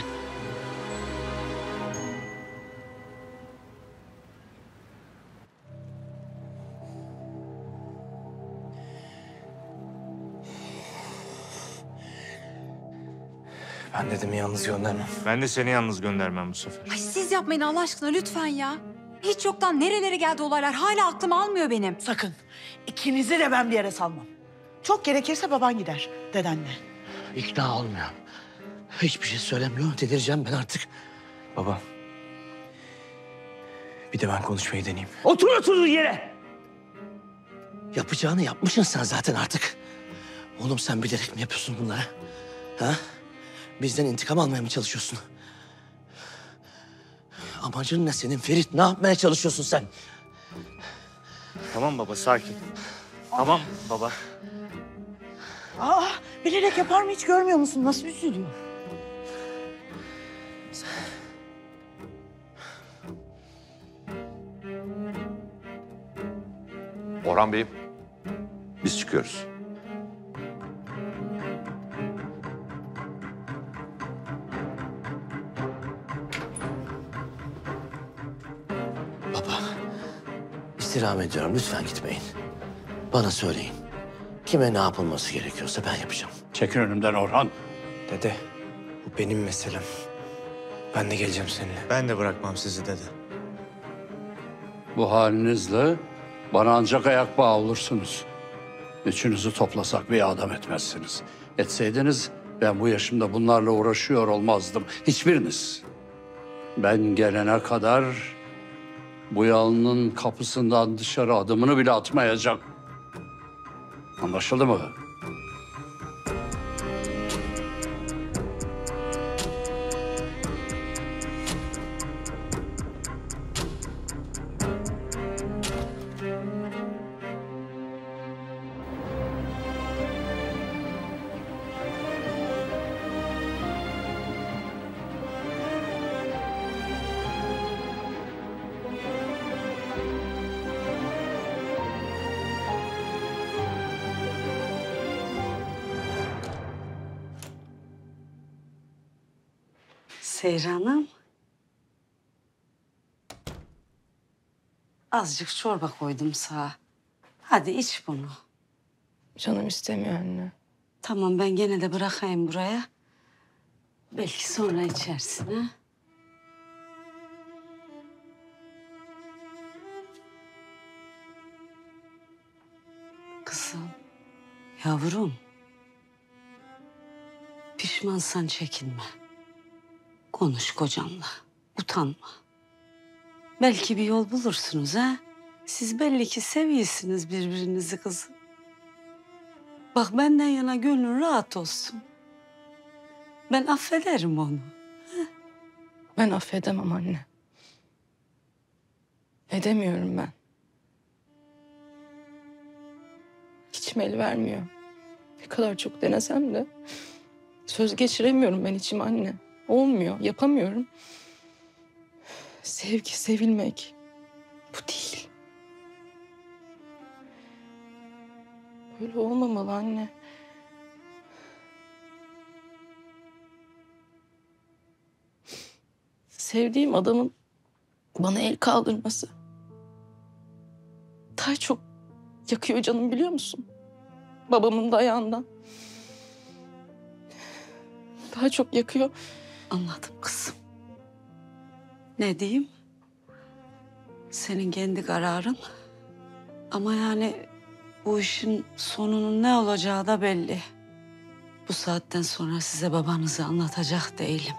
Ben dedim yalnız göndermem. Ben de seni yalnız göndermem bu sefer. Ay siz yapmayın Allah aşkına lütfen ya. Hiç yoktan nerelere geldi olaylar hala aklım almıyor benim. Sakın. İkinizi de ben bir yere salmam. Çok gerekirse baban gider dedenle. İkna olmuyor. Hiçbir şey söylemiyor. Delireceğim ben artık. Baba. Bir de ben konuşmayı deneyeyim. Otur oturduğun yere. Yapacağını yapmışsın sen zaten artık. Oğlum sen bilerek mi yapıyorsun bunları? Ha? Bizden intikam almaya mı çalışıyorsun? Amacın ne senin Ferit? Ne yapmaya çalışıyorsun sen? Tamam baba sakin. Tamam baba. Aa, bilerek yapar mı hiç görmüyor musun? Nasıl üzülüyor? Orhan Bey'im, biz çıkıyoruz. Baba, istirham ediyorum. Lütfen gitmeyin. Bana söyleyin. Kime ne yapılması gerekiyorsa ben yapacağım. Çekin önümden Orhan. Dede, bu benim meselem. Ben de geleceğim seninle. Ben de bırakmam sizi dede. Bu halinizle bana ancak ayak bağı olursunuz. Üçünüzü toplasak bir adam etmezsiniz. Etseydiniz ben bu yaşımda bunlarla uğraşıyor olmazdım. Hiçbiriniz. Ben gelene kadar bu yalının kapısından dışarı adımını bile atmayacak. Anlaşıldı mı? Seyran'ım. Azıcık çorba koydum sağa. Hadi iç bunu. Canım istemiyor anne. Tamam ben gene de bırakayım buraya. Belki sonra içersin ha. Kızım, yavrum. Pişmansan çekinme. Konuş kocanla, utanma. Belki bir yol bulursunuz ha. Siz belli ki seviyorsunuz birbirinizi kızım. Bak benden yana gönlün rahat olsun. Ben affederim onu. Ben affedemem anne. Edemiyorum ben. İçim el vermiyor. Ne kadar çok denesem de söz geçiremiyorum ben içim anne. Olmuyor, yapamıyorum. Sevgi, sevilmek bu değil. Böyle olmamalı anne. Sevdiğim adamın bana el kaldırması daha çok yakıyor canım biliyor musun? Babamın da ayağından. Daha çok yakıyor. Anladım kızım. Ne diyeyim? Senin kendi kararın. Ama yani bu işin sonunun ne olacağı da belli. Bu saatten sonra size babanızı anlatacak değilim.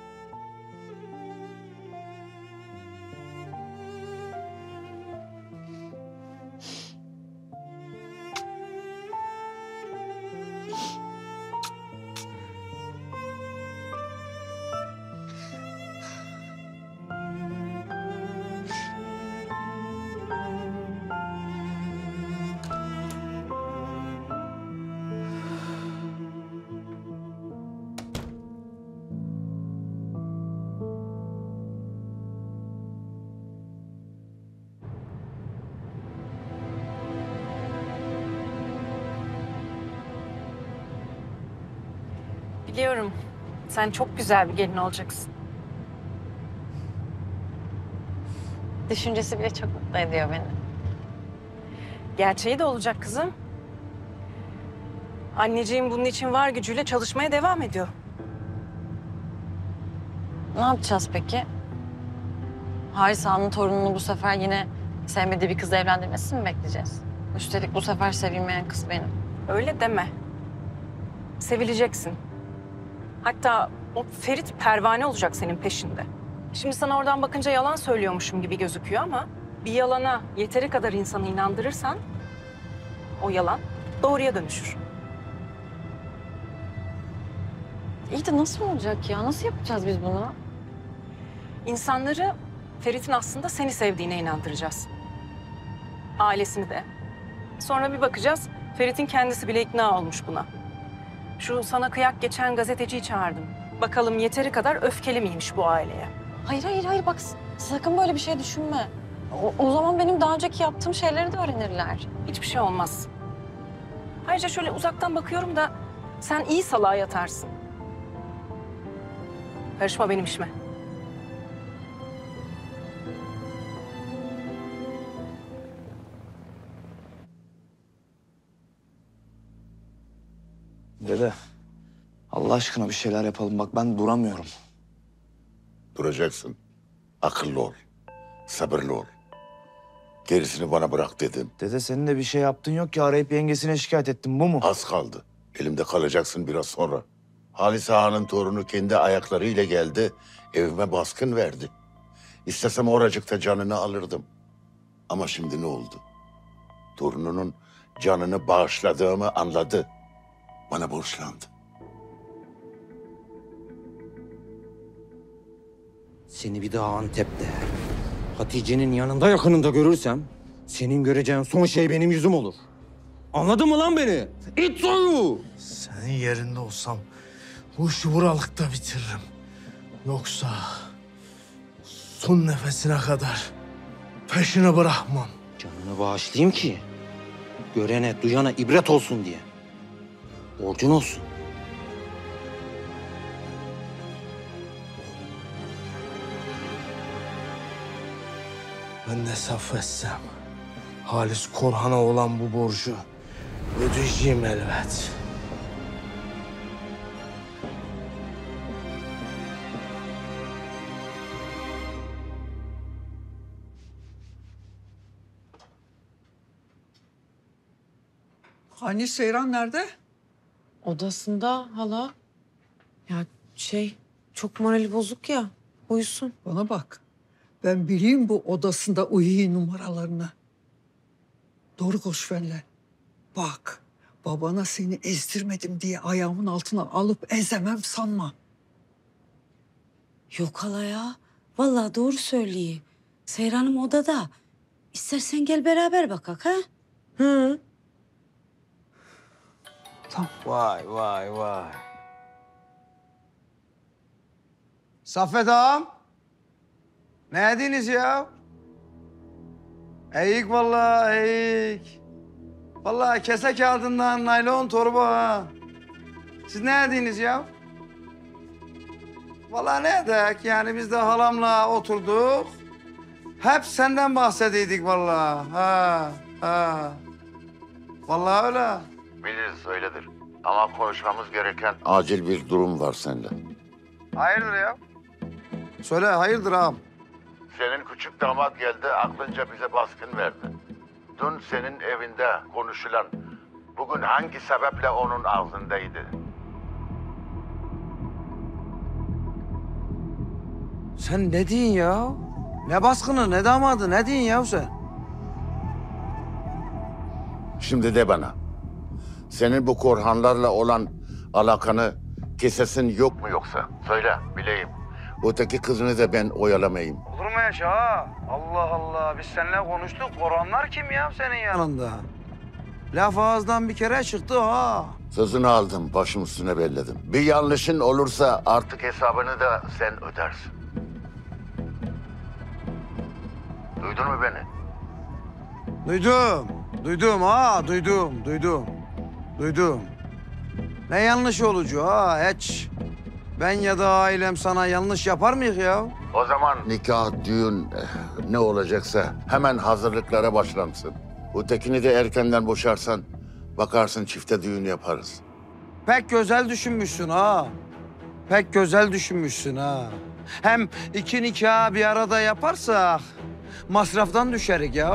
Biliyorum. Sen çok güzel bir gelin olacaksın. Düşüncesi bile çok mutlu ediyor beni. Gerçeği de olacak kızım. Anneciğim bunun için var gücüyle çalışmaya devam ediyor. Ne yapacağız peki? Halis Ağa'nın torununu bu sefer yine sevmediği bir kızla evlendirmesini mi bekleyeceğiz? Üstelik bu sefer sevilmeyen kız benim. Öyle deme. Sevileceksin. Hatta o Ferit pervane olacak senin peşinde. Şimdi sana oradan bakınca yalan söylüyormuşum gibi gözüküyor ama bir yalana yeteri kadar insanı inandırırsan o yalan doğruya dönüşür. İyi de nasıl olacak ya? Nasıl yapacağız biz bunu? İnsanları Ferit'in aslında seni sevdiğine inandıracağız. Ailesini de. Sonra bir bakacağız Ferit'in kendisi bile ikna olmuş buna. Şu sana kıyak geçen gazeteciyi çağırdım. Bakalım yeteri kadar öfkeli miymiş bu aileye? Hayır bak sakın böyle bir şey düşünme. O zaman benim daha önceki yaptığım şeyleri de öğrenirler. Hiçbir şey olmaz. Ayrıca şöyle uzaktan bakıyorum da sen iyi salağa yatarsın. Karışma benim işime. Dede, Allah aşkına bir şeyler yapalım. Bak ben duramıyorum. Duracaksın. Akıllı ol. Sabırlı ol. Gerisini bana bırak dedim. Dede senin de bir şey yaptın yok ki. Arayıp yengesine şikayet ettin. Bu mu? Az kaldı. Elimde kalacaksın biraz sonra. Halis Ağa'nın torunu kendi ayaklarıyla geldi. Evime baskın verdi. İstesem oracıkta canını alırdım. Ama şimdi ne oldu? Torununun canını bağışladığımı anladı. Bana borçlandı. Seni bir daha Antep'te, Hatice'nin yanında yakınında görürsem... ...senin göreceğin son şey benim yüzüm olur. Anladın mı lan beni? İt soyu! Senin yerinde olsam bu işi buralıkta bitiririm. Yoksa son nefesine kadar peşini bırakmam. Canını bağışlayayım ki görene, duyana ibret olsun diye. Borcun olsun. Ben de safetsem Halis Korhan'a olan bu borcu ödeyeceğim elbet. Hani Seyran nerede? Odasında hala. Ya çok morali bozuk ya. Uyusun. Bana bak. Ben bileyim bu odasında uyuyor numaralarını. Doğru konuş benimle. Bak, babana seni ezdirmedim diye ayağımın altına alıp ezemem sanma. Yok hala ya. Vallahi doğru söylüyor. Seyran'ım odada. İstersen gel beraber bakak ha? Hı. Vay. Saffet ağam. Ne ediniz ya? Eğik vallahi eğik. Vallahi kese kağıdından naylon torba ha. Siz ne ediniz ya? Vallahi ne edek yani biz de halamla oturduk. Hep senden bahsediydik vallahi. Ha. Vallahi öyle. Biliriz öyledir. Ama konuşmamız gereken acil bir durum var seninle. Hayırdır ya? Söyle hayırdır ağam? Senin küçük damat geldi, aklınca bize baskın verdi. Dün senin evinde konuşulan, bugün hangi sebeple onun ağzındaydı? Sen ne diyorsun ya? Ne baskını, ne damadı, ne diyorsun ya sen? Şimdi de bana. Senin bu Korhanlarla olan alakanı kesesin yok mu yoksa? Söyle, bileyim. Öteki kızını da ben oyalamayayım. Olur mu ya Şaha? Allah Allah, biz seninle konuştuk. Orhanlar kim ya senin yanında? Laf ağızdan bir kere çıktı ha. Sözünü aldım, başım üstüne belledim. Bir yanlışın olursa artık hesabını da sen ödersin. Duydun mu beni? Duydum ha, duydum. Ne yanlış olucu ha, hiç. Ben ya da ailem sana yanlış yapar mıyız ya? O zaman nikah, düğün ne olacaksa hemen hazırlıklara başlansın. Ötekini de erkenden boşarsan bakarsın çifte düğün yaparız. Pek güzel düşünmüşsün ha. Hem iki nikah bir arada yaparsak masraftan düşerik ya.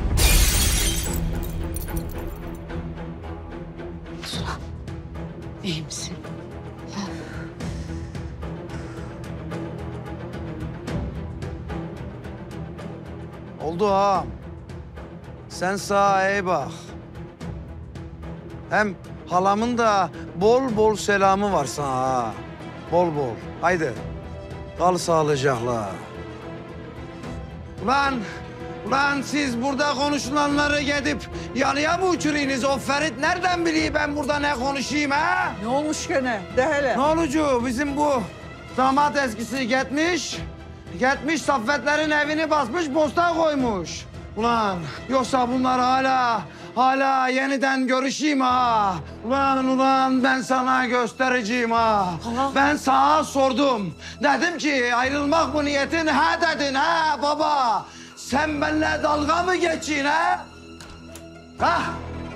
İyi misin? Oldu ha. Sen sağa iyi bak. Hem halamın da bol bol selamı var sana ha. Bol bol. Haydi. Kal sağlıcakla. Ulan siz burada konuşulanları gidip yalıya mı uçuruyunuz? O Ferit nereden biliyor ben burada ne konuşayım ha? Ne olmuş gene? De hele. Ne olucu? Bizim bu damat eskisi gitmiş Saffetlerin evini basmış, bosta koymuş. Ulan yoksa bunlar hala yeniden görüşeyim ha. Ulan ben sana göstereceğim ha. Ben sana sordum. Dedim ki ayrılmak mı niyetin? Ha dedin ha baba. Sen benimle dalga mı geçin ha? Ha?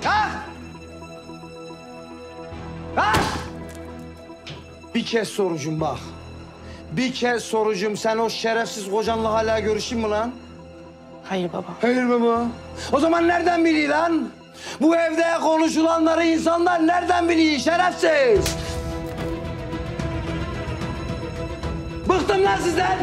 Bir kez sorucum bak. Bir kez sorucum, sen o şerefsiz kocanla hala görüşeyim mi lan? Hayır baba. Hayır baba. O zaman nereden biliyor lan? Bu evde konuşulanları insanlar nereden biliyor şerefsiz? Bıktım lan sizden.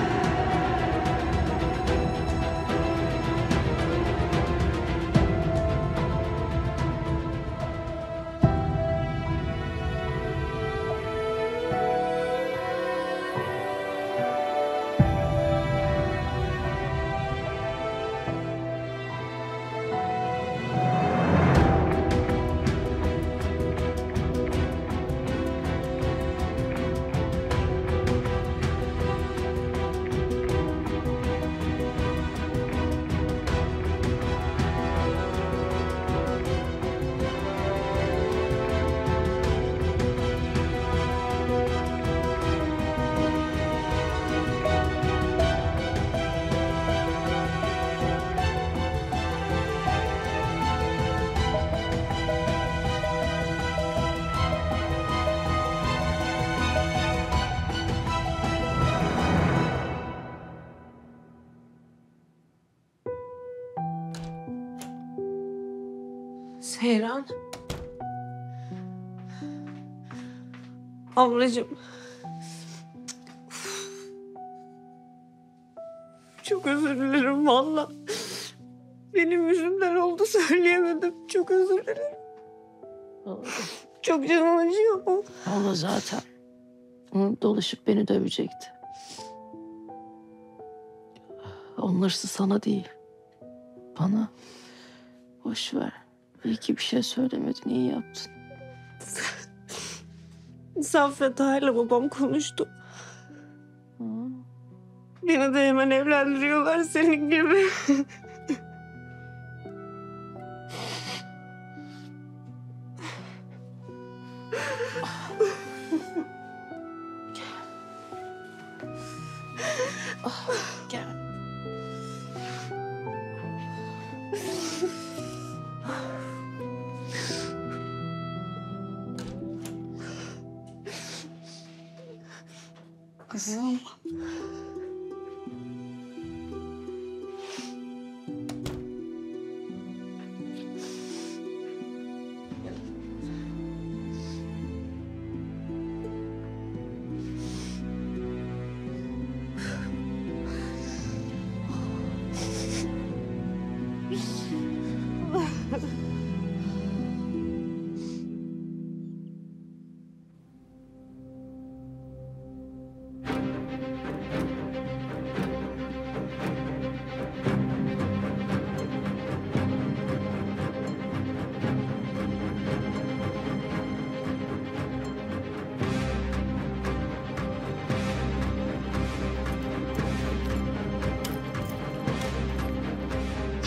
Seyran. Ablacığım. Çok özür dilerim valla. Benim yüzümden oldu söyleyemedim. Çok özür dilerim. Çok canım acıyor. Allah zaten. Dolaşıp beni dövecekti. Onun hırsı sana değil. Bana. Boş ver. İyi ki bir şey söylemedin, iyi yaptın. Saffet hala babam konuştu. Beni de hemen evlendiriyorlar senin gibi. Gel. Kızım.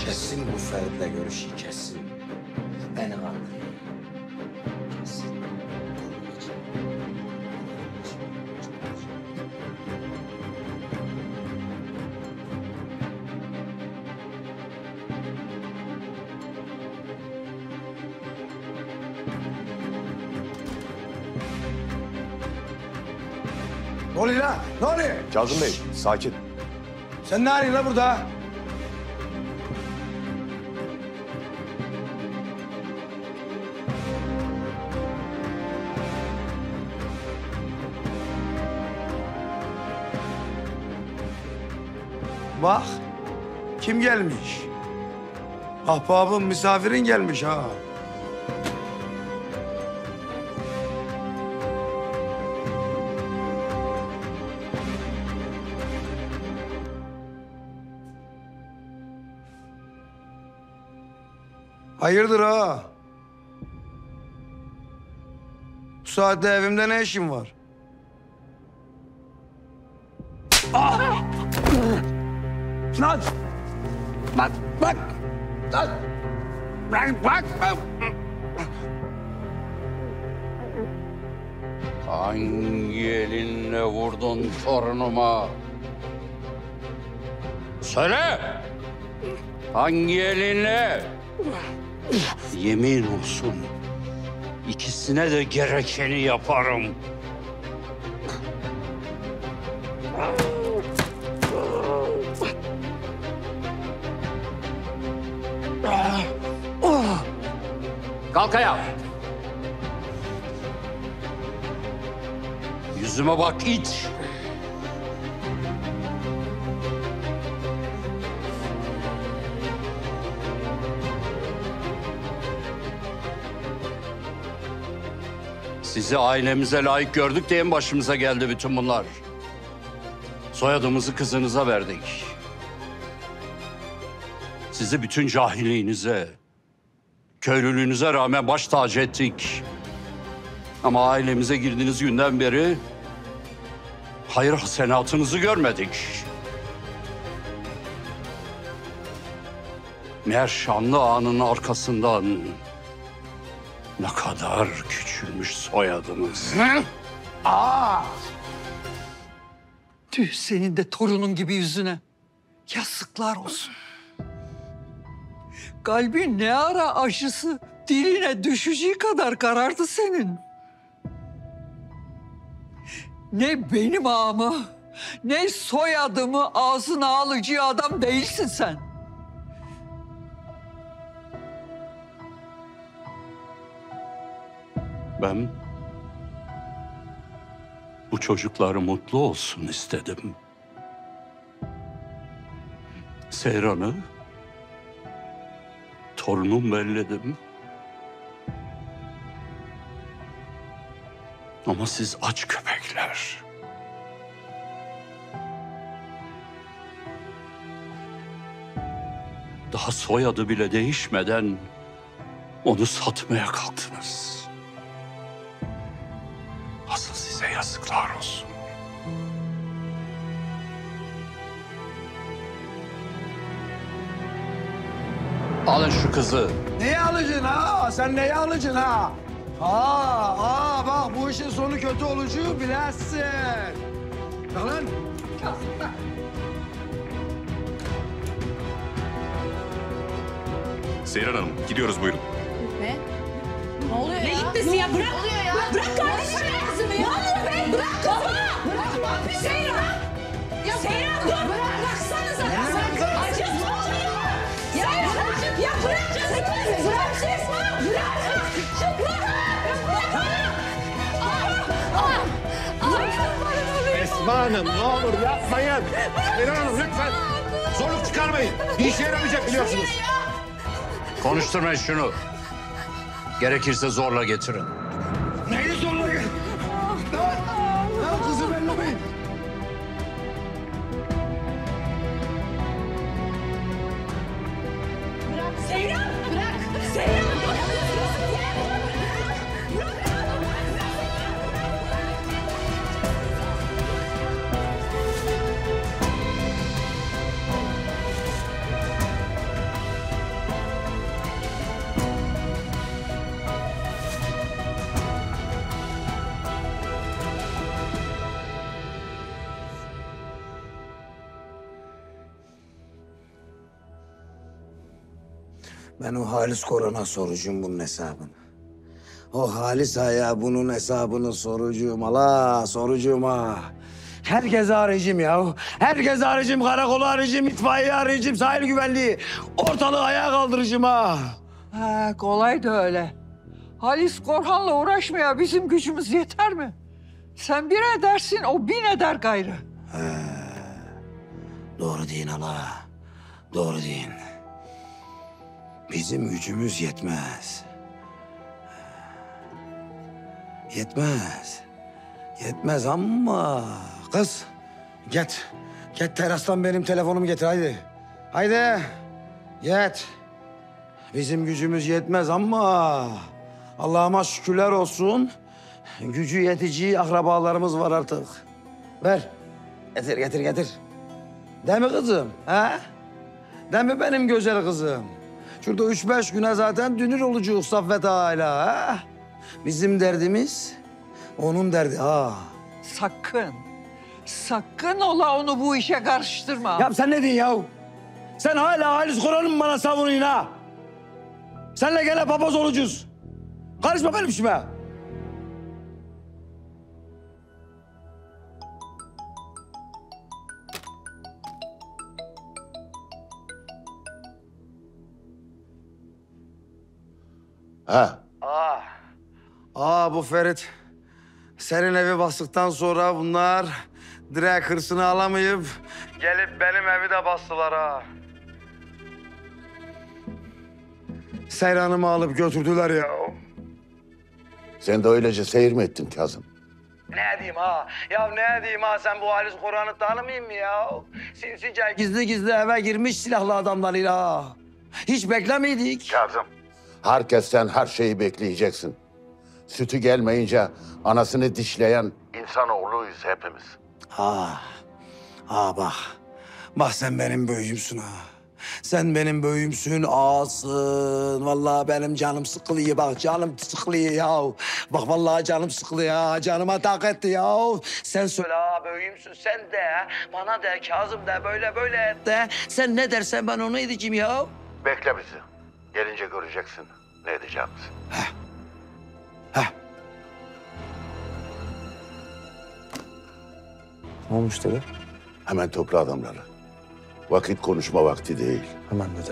Kesin bu Ferit'le görüşü kesin. Beni kandırıyor. Kesin. Ne oluyor lan? Ne oluyor? Kazım Bey, sakin. Sen ne arıyorsun lan burada? Bak, kim gelmiş? Ahbabın, misafirin gelmiş ha. Hayırdır ha? Bu saatte evimde ne işin var? Ah! Lan! Bak, bak! Lan! Bak! Hangi elinle vurdun torunuma? Söyle! Hangi elinle? Yemin olsun ikisine de gerekeni yaparım. Kalk ayağa. Yüzüme bak it. Sizi ailemize layık gördük diye en başımıza geldi bütün bunlar. Soyadımızı kızınıza verdik. Sizi bütün cahilliğinize, köylülüğünüze rağmen baş tacı ettik. Ama ailemize girdiğiniz günden beri hayır hasenatınızı görmedik. Meğer şanlı ağanın arkasından ne kadar küçülmüş soyadımız. Aa! Tüh senin de torunun gibi yüzüne. Yazıklar olsun. Kalbin ne ara aşısı diline düşeceği kadar karardı senin. Ne benim ağamı, ne soyadımı ağzına alacağı adam değilsin sen. Ben bu çocuklar mutlu olsun istedim. Seyran'ı torunum belledim. Ama siz aç köpekler. Daha soyadı bile değişmeden onu satmaya kalktınız. Asıl size yazıklar olsun. Alın şu kızı. Neyi alacaksın ha? Sen neyi alacaksın ha? Bak bu işin sonu kötü olacağı bilesin. Lan. Seyran Hanım, gidiyoruz buyurun. Ne? Ne oluyor Ne ya? gitmesi ya? Bırak. Ne oluyor ya? Bırak kardeşim kızımı ya. Ne oluyor be? Bırak kızımı. Bırak. Seyran. Ya Seyran dur. Bıraksanıza. Acıtma onu ya. Ya bırak. Ya bırak. Bırak. Esma Hanım ne olur yapmayın. Seyran Hanım lütfen. Zorluk çıkarmayın. Bir işe yaramayacak biliyorsunuz. Konuşturmayın şunu. Gerekirse zorla getirin. Neyi zorla gel? Lan kızı bellemeyin. Seyran. Bırak. Seyran. Ben o Halis Koran'a soracağım bunun hesabını. O Halis Ağa'ya bunun hesabını soracağım. Allah soracağım ha. Herkese arayacağım ya. Herkese arayacağım. Karakolu arayacağım. İtfaiye arayacağım. Sahil güvenliği. Ortalığı ayağa kaldıracağım ha. Ha, kolay da öyle. Halis Korhan'la uğraşmaya bizim gücümüz yeter mi? Sen bir edersin, o 1000 eder gayrı. Doğru deyin Allah. Doğru deyin. Bizim gücümüz yetmez. Yetmez. Yetmez ama... Kız, git. Git terastan benim telefonumu getir, haydi. Haydi. Git. Bizim gücümüz yetmez ama... Allah'ıma şükürler olsun. Gücü yetici akrabalarımız var artık. Ver. Getir, getir, getir. Değil mi kızım? Ha? Değil mi benim güzel kızım? Şurada 3-5 güne zaten dünür olacak Saffet Ağa'yla. Ha? Bizim derdimiz onun derdi ha. Sakın. Sakın ola onu bu işe karıştırma. Ya sen ne diyorsun ya? Sen hala Halis Koran'ı mı bana savunuyorsun ha? Senle gene papaz olacağız. Karışma benim işime. Ha? Bu Ferit. Senin evi bastıktan sonra bunlar direkt hırsını alamayıp gelip benim evi de bastılar ha. Seyran'ımı alıp götürdüler ya. Sen de öylece seyir mi ettin Kazım? Ne diyeyim ha? Ya ne diyeyim ha? Sen bu Halis Koran'ı tanımayayım mı ya? Sinsice gizli gizli eve girmiş silahlı adamlarıyla. Hiç beklemiydik. Kazım. Herkesten her şeyi bekleyeceksin. Sütü gelmeyince anasını dişleyen insanoğluyuz hepimiz. Bak. Bak sen benim büyüğümsün ha. Sen benim büyüğümsün, ağasın. Vallahi benim canım sıkılıyor bak, canım sıkılıyor ya. Bak vallahi canım sıkılıyor ha, canıma tak etti ya. Sen söyle ha, büyüğümsün sen de. Bana de, Kazım de, böyle et de. Sen ne dersen ben onu edeceğim ya. Bekle bizi. Gelince göreceksin ne edeceğimizi. Ne olmuş dede? Hemen topla adamları. Vakit konuşma vakti değil. Hemen dede.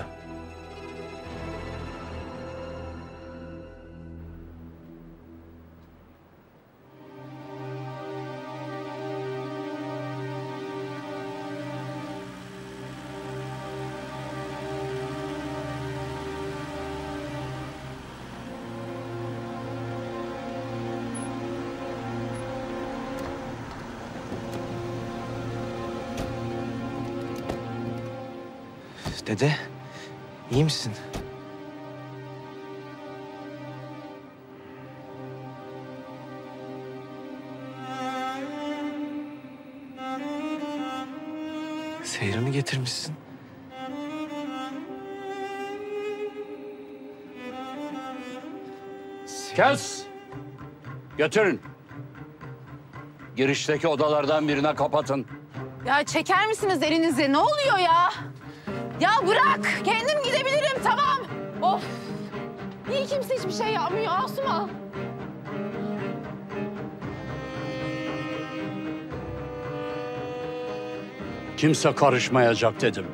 Dede, iyi misin? Seyran'ı getirmişsin. Kes! Götürün. Girişteki odalardan birine kapatın. Ya çeker misiniz elinizi? Ne oluyor ya? Ya bırak. Kendim gidebilirim tamam. Of. Niye kimse hiçbir şey yapmıyor Asuman? Kimse karışmayacak dedim.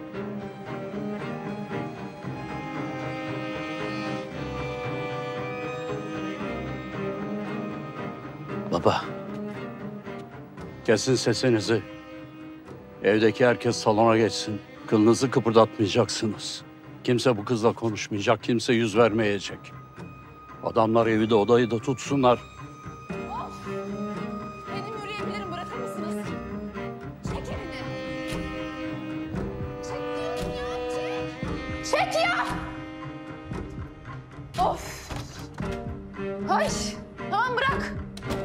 Baba. Kesin sesinizi. Evdeki herkes salona geçsin. Kılınızı kıpırdatmayacaksınız. Kimse bu kızla konuşmayacak, kimse yüz vermeyecek. Adamlar evi de odayı da tutsunlar. Kendim yürüyebilirim. Bırakır mısınız? Çek elini. Çek diyorum ya. Çek. Çek ya. Of. Ay. Tamam bırak.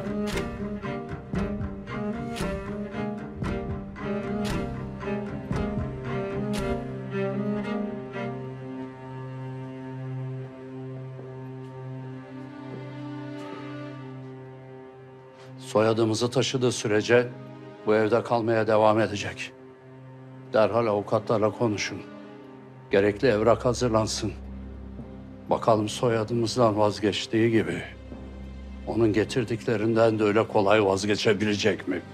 Soyadımızı taşıdığı sürece bu evde kalmaya devam edecek. Derhal avukatlarla konuşun. Gerekli evrak hazırlansın. Bakalım soyadımızdan vazgeçtiği gibi onun getirdiklerinden de öyle kolay vazgeçebilecek mi?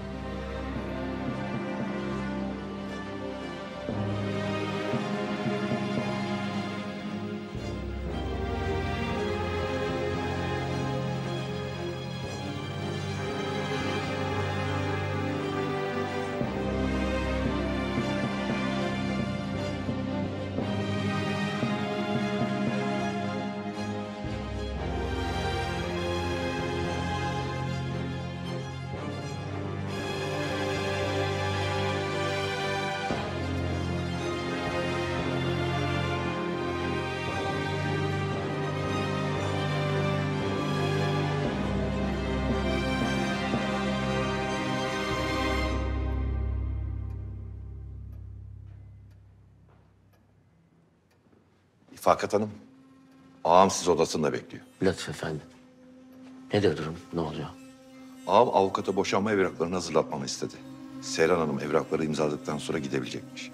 Fakat Hanım, ağam sizi odasında bekliyor. Lütfü efendi. Nedir durum? Ne oluyor? Ağam avukata boşanma evraklarını hazırlatmamı istedi. Seyran Hanım evrakları imzaladıktan sonra gidebilecekmiş.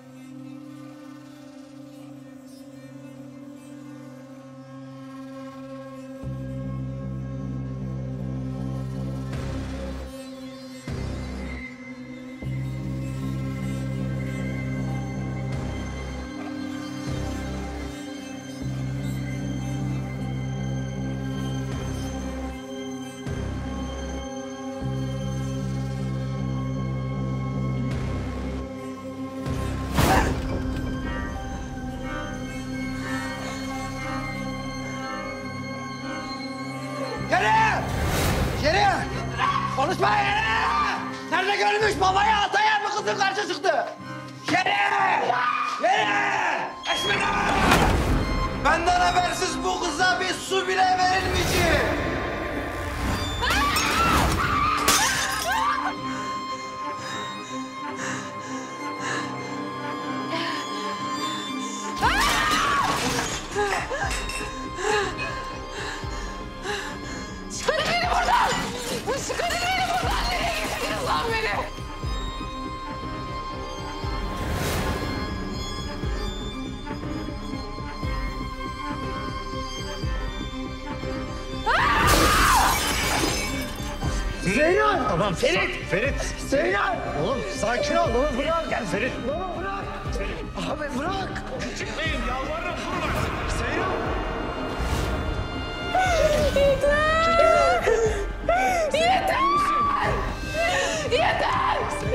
Geri! Geri! Konuşma geri! Nerede görmüş babaya ataya mı kızın karşı çıktı? Geri! Geri! Esmine! Benden habersiz bu kıza bir su bile verilmeyecek. Çıkarın beni buradan! Çıkarın beni buradan! Nereye getirdiniz lan beni? Zeynep! Tamam. Ferit! Ferit! Zeynep! Oğlum sakin ol. Baba bırak! Gel Ferit. Baba bırak! Abi bırak! Çıkmayın yalvarırım durma. Seyran. Yeter! Yeter! Yeter!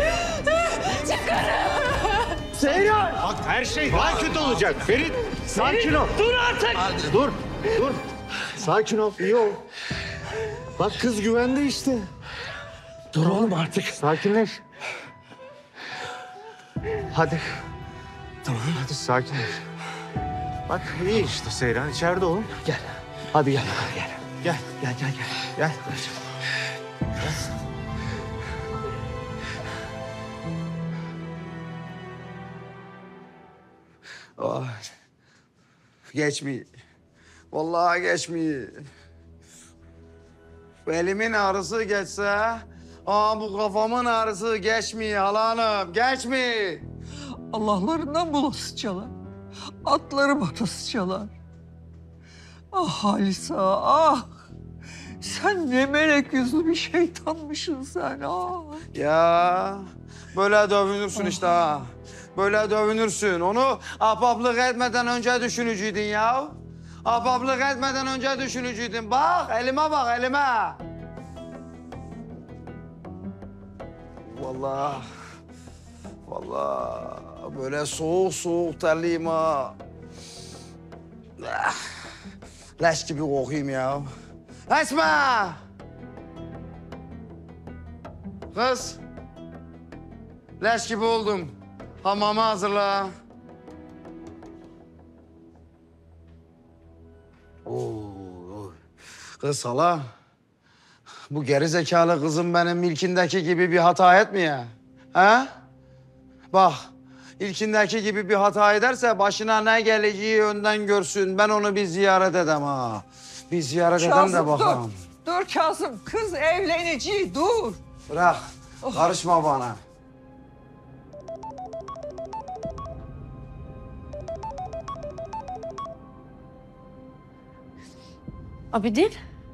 Çıkarın! Seyran! Bak her şey daha kötü olacak. Ferit sakin ol. Dur artık! Dur. Dur. Sakin ol. İyi ol. Bak kız güvende işte. Dur oğlum artık. Sakinleş. Hadi. Tamam. Hadi sakinleş. Bak iyi işte Seyran içeride oğlum. Gel. Hadi gel. Gel. Gel. Gel. Gel. Gel. Gel. Ay. Geçmiyor. Vallahi geçmiyor. Belimin ağrısı geçse, bu kafamın ağrısı geçmiyor hala hanım, geçmiyor. Allah'larından bulasıcalar. Atları batasıcalar. Ah Halisa, ah! Sen ne melek yüzlü bir şeytanmışsın sen, ah! Ya böyle dövünürsün işte ha. Böyle dövünürsün. Onu ahbaplık etmeden önce düşünücüydün ya. Ahbaplık etmeden önce düşünücüydün. Bak elime bak elime. Vallahi böyle soğuk soğuk terliyim ha. Ah, leş gibi kokuyum ya. Esma! Kız. Leş gibi oldum. Hamamı hazırla. Oo. Kız hala. Bu geri zekalı kızım benim ilkindeki gibi bir hata etmiyor. Ha? Bak, ilkindeki gibi bir hata ederse başına ne geleceği önden görsün. Ben onu bir ziyaret edem ha. Bir ziyaret edem de bakalım. Dur Kazım, kız evleneceği, dur. Bırak, karışma bana. Abidin.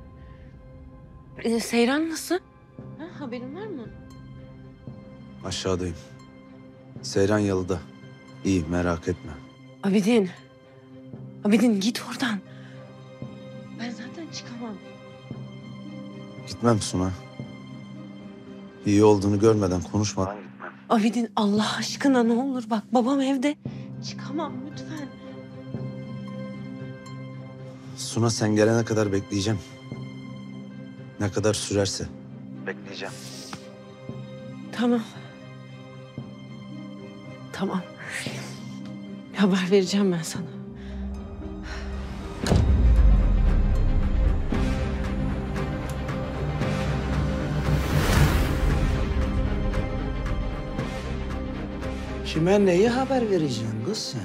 Seyran nasıl? Ha, haberin var mı? Aşağıdayım. Seyran yalıda. İyi, merak etme. Abidin. Abidin git oradan. Ben zaten çıkamam. Gitmem Suna. İyi olduğunu görmeden konuşmadan gitmem. Abidin Allah aşkına ne olur bak babam evde. Çıkamam lütfen. Suna sen gelene kadar bekleyeceğim. Ne kadar sürerse. Bekleyeceğim. Tamam. Tamam. Haber vereceğim ben sana. Kime neyi haber vereceksin kız sen?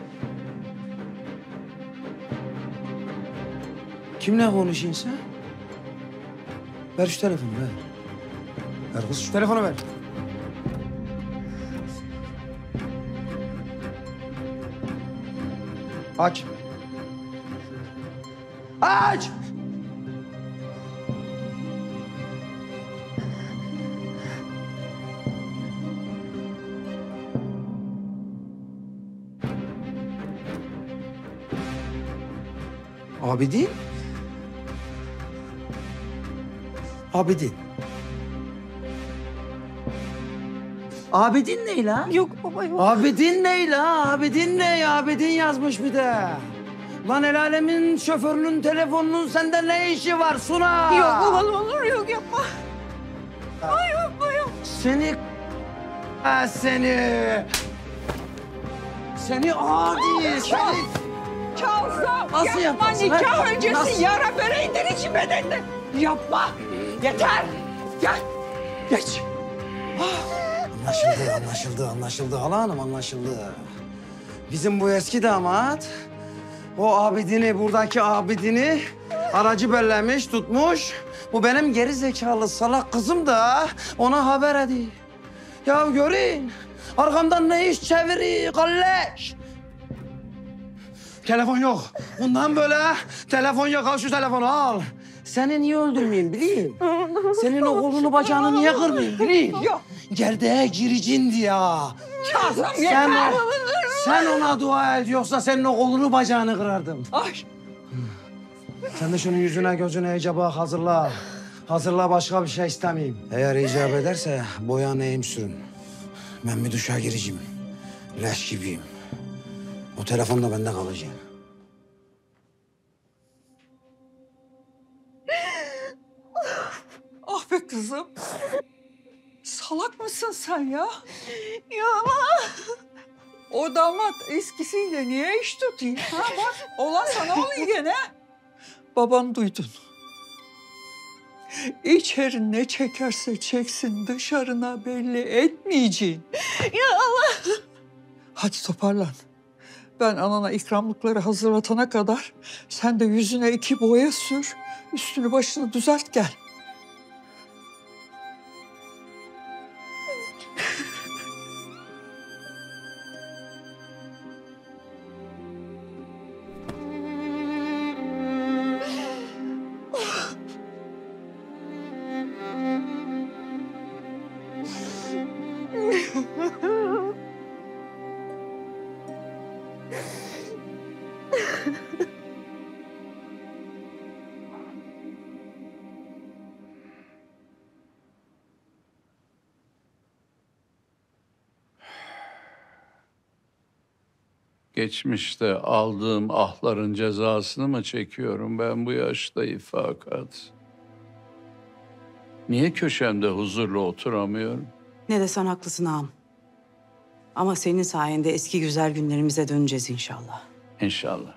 Kimle konuşuyorsun sen? Ver şu telefonu ver. Ver kız şu telefonu ver. Aç. Aç! Abidin? Abidin. Abidin ne la? Yok baba yok. Abidin ne la? Abidin ne ya? Abidin yazmış bir de. Lan el alemin şoförünün telefonunun sende ne işi var Suna? Yok baba ne olur yok yapma. Ay yapma yok. Seni seni. Seni adi seni. Kazım Nasıl yapma, yaparsın, nikah ha? öncesi Nasıl? yara böreğinden içi bedende. Yapma. Yeter. Gel. Geç. Anlaşıldı hala hanım anlaşıldı. Bizim bu eski damat o Abidin'i buradaki Abidin'i aracı bellemiş tutmuş. Bu benim geri zekalı salak kızım da ona haber ediyor. Ya görün arkamdan ne iş çeviriyor kalleş. Telefon yok. Bundan böyle telefon yok. Al şu telefonu al. Seni niye öldürmeyeyim bileyim. Senin o kolunu bacağını niye kırmayayım bileyim. Yok. Gerdeğe gireceksin diye. Kazım Sen, yeter. sen ona dua et yoksa senin o kolunu bacağını kırardım. Ay. Sen de şunun yüzüne gözüne iyice bak hazırla. Hazırla başka bir şey istemeyeyim. Eğer icap ederse boya neyim sürün. Ben bir duşa gireceğim. Leş gibiyim. O telefon da bende kalacak. Ah be kızım. Salak mısın sen ya? Ya O damat eskisiyle niye iş tutayım? Ha bak olan sana oluyor gene. Baban duydun. İçeri ne çekerse çeksin dışarına belli etmeyeceksin. Ya Allah. Hadi toparlan. Ben anana ikramlıkları hazırlatana kadar sen de yüzüne 2 boya sür. Üstünü başını düzelt gel. Geçmişte aldığım ahların cezasını mı çekiyorum ben bu yaşta İfakat? Niye köşemde huzurlu oturamıyorum? Ne desen haklısın ağam. Ama senin sayende eski güzel günlerimize döneceğiz inşallah. İnşallah.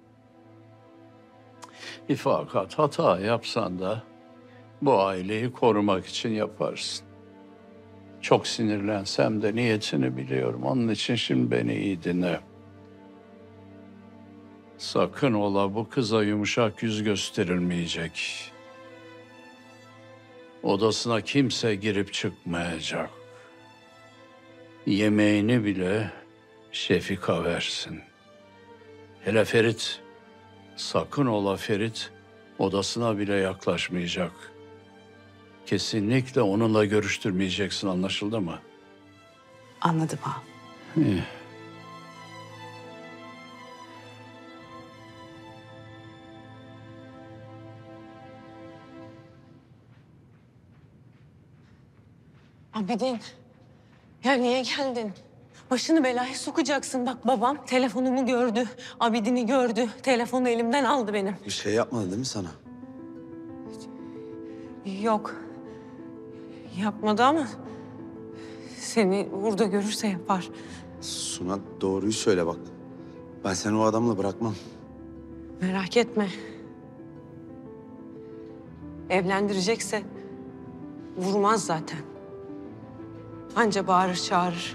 İfakat hata yapsan da bu aileyi korumak için yaparsın. Çok sinirlensem de niyetini biliyorum. Onun için şimdi beni iyi dinle. Sakın ola bu kıza yumuşak yüz gösterilmeyecek. Odasına kimse girip çıkmayacak. Yemeğini bile Şefika versin. Hele Ferit, sakın ola Ferit Odasına bile yaklaşmayacak. Kesinlikle onunla görüştürmeyeceksin, anlaşıldı mı? Anladım ağam. İyi. Abidin, ya niye geldin? Başını belaya sokacaksın. Bak babam telefonumu gördü, Abidin'i gördü. Telefonu elimden aldı benim. Bir şey yapmadı değil mi sana? Yok, yapmadı ama seni burada görürse yapar. Suna doğruyu söyle bak. Ben seni o adamla bırakmam. Merak etme. Evlendirecekse vurmaz zaten. Anca bağırır çağırır.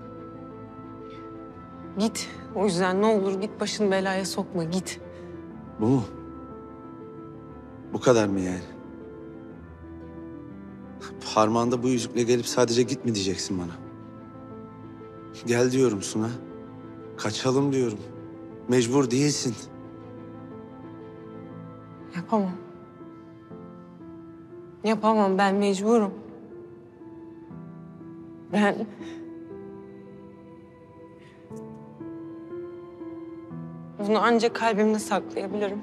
Git. O yüzden ne olur git, başını belaya sokma, git. Bu mu? Bu kadar mı yani? Parmağında bu yüzükle gelip sadece git mi diyeceksin bana? Gel diyorum Suna. Kaçalım diyorum. Mecbur değilsin. Yapamam. Yapamam, ben mecburum. Ben... Bunu ancak kalbimde saklayabilirim.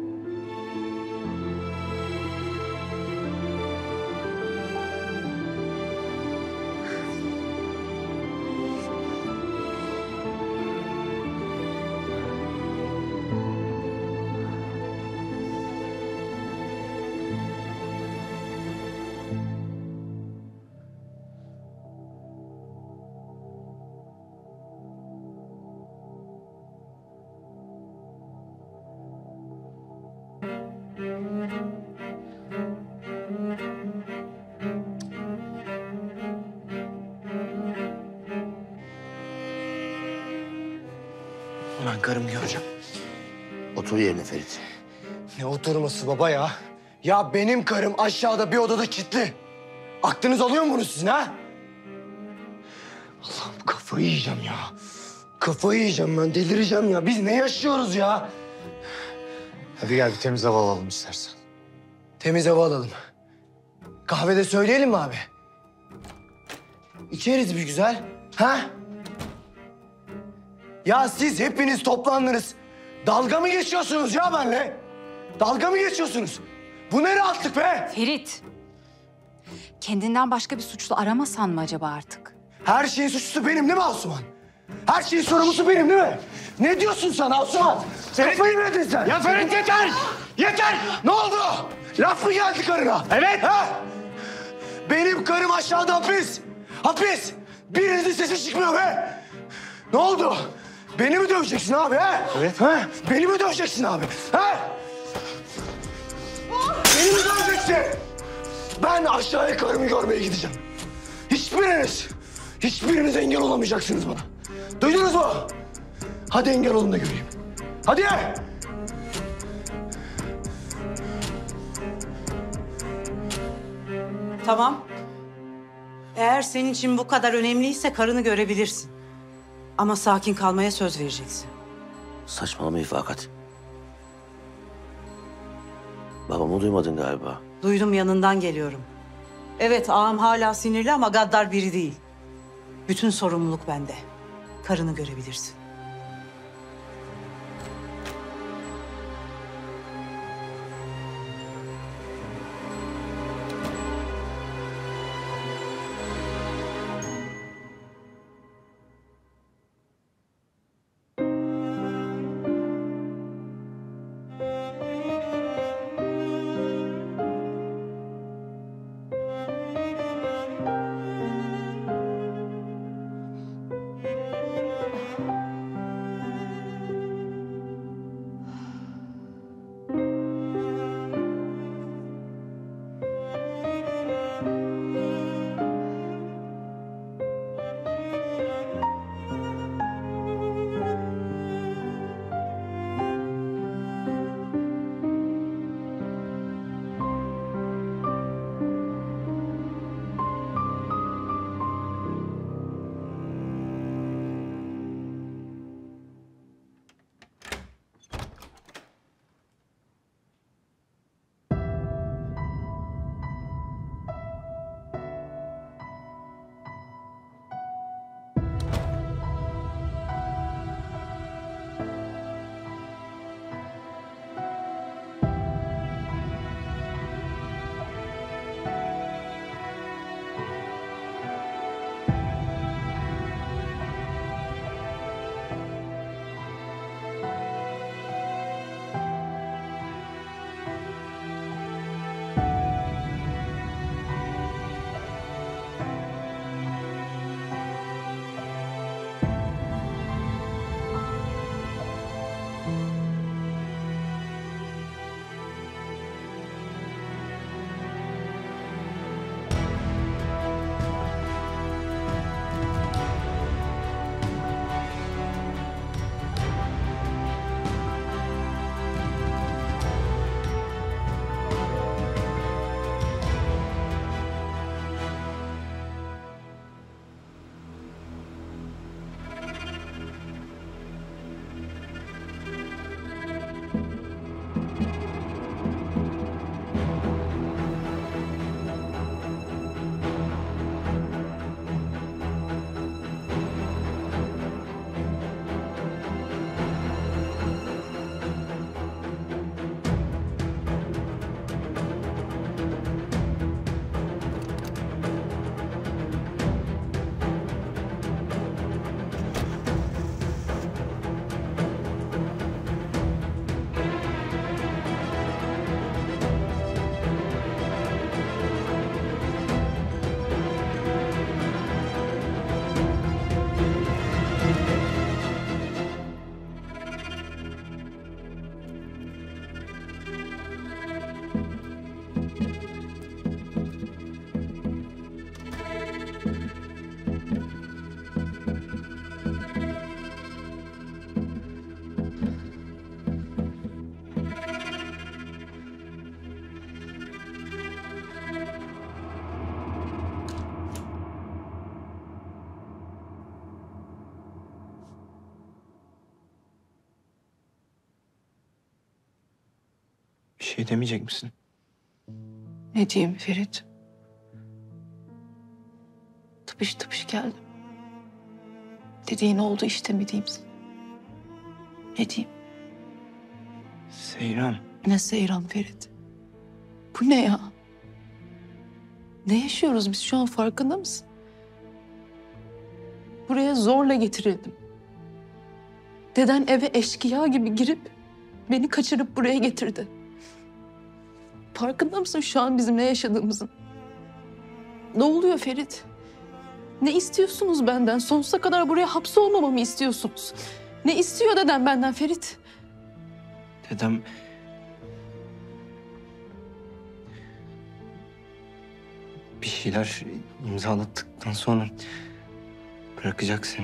Ben karımı göreceğim. Otur yerine Ferit. Ne oturması baba ya? Ya benim karım aşağıda bir odada kilitli. Aklınız alıyor mu bunu sizin ha? Allah'ım kafayı yiyeceğim ya. Kafayı yiyeceğim ben, delireceğim ya. Biz ne yaşıyoruz ya? Hadi gel bir temiz hava alalım istersen. Temiz hava alalım. Kahvede söyleyelim mi abi? İçeriz bir güzel. Ha? Ya siz hepiniz toplandınız. Dalga mı geçiyorsunuz ya benimle? Dalga mı geçiyorsunuz? Bu ne rahatlık be? Ferit, kendinden başka bir suçlu aramasan mı acaba artık? Her şeyin suçlusu benim değil mi Asuman? Her şeyin sorumlusu benim değil mi? Ne diyorsun sen Asuman? Kafayı mı yedin sen? Ya Ferit yeter! Yeter! Ne oldu? Laf mı geldi karına? Evet! Ha? Benim karım aşağıda hapis. Hapis! Birinizin sesi çıkmıyor be! Ne oldu? Beni mi döveceksin abi ha? Evet. Ha? Beni mi döveceksin abi? Ha? Beni mi döveceksin? Ben aşağıya karımı görmeye gideceğim. Hiçbiriniz engel olamayacaksınız bana. Duydunuz mu? Hadi engel olun da göreyim. Hadi! Tamam. Eğer senin için bu kadar önemliyse karını görebilirsin. Ama sakin kalmaya söz vereceksin. Saçmalama İfakat. Babamı duymadın galiba. Duydum, yanından geliyorum. Evet, ağam hala sinirli ama gaddar biri değil. Bütün sorumluluk bende. Karını görebilirsin. Bir şey demeyecek misin? Ne diyeyim Ferit? Tıpış tıpış geldim. Dediğin oldu işte mi diyeyim sana? Ne diyeyim? Seyran. Ne Seyran Ferit? Bu ne ya? Ne yaşıyoruz biz şu an farkında mısın? Buraya zorla getirildim. Deden eve eşkıya gibi girip beni kaçırıp buraya getirdi. Farkında mısın şu an bizim ne yaşadığımızın? Ne oluyor Ferit? Ne istiyorsunuz benden? Sonsuza kadar buraya hapsolmamamı istiyorsunuz. Ne istiyor dedem benden Ferit? Dedem... Bir şeyler imzalattıktan sonra bırakacak seni.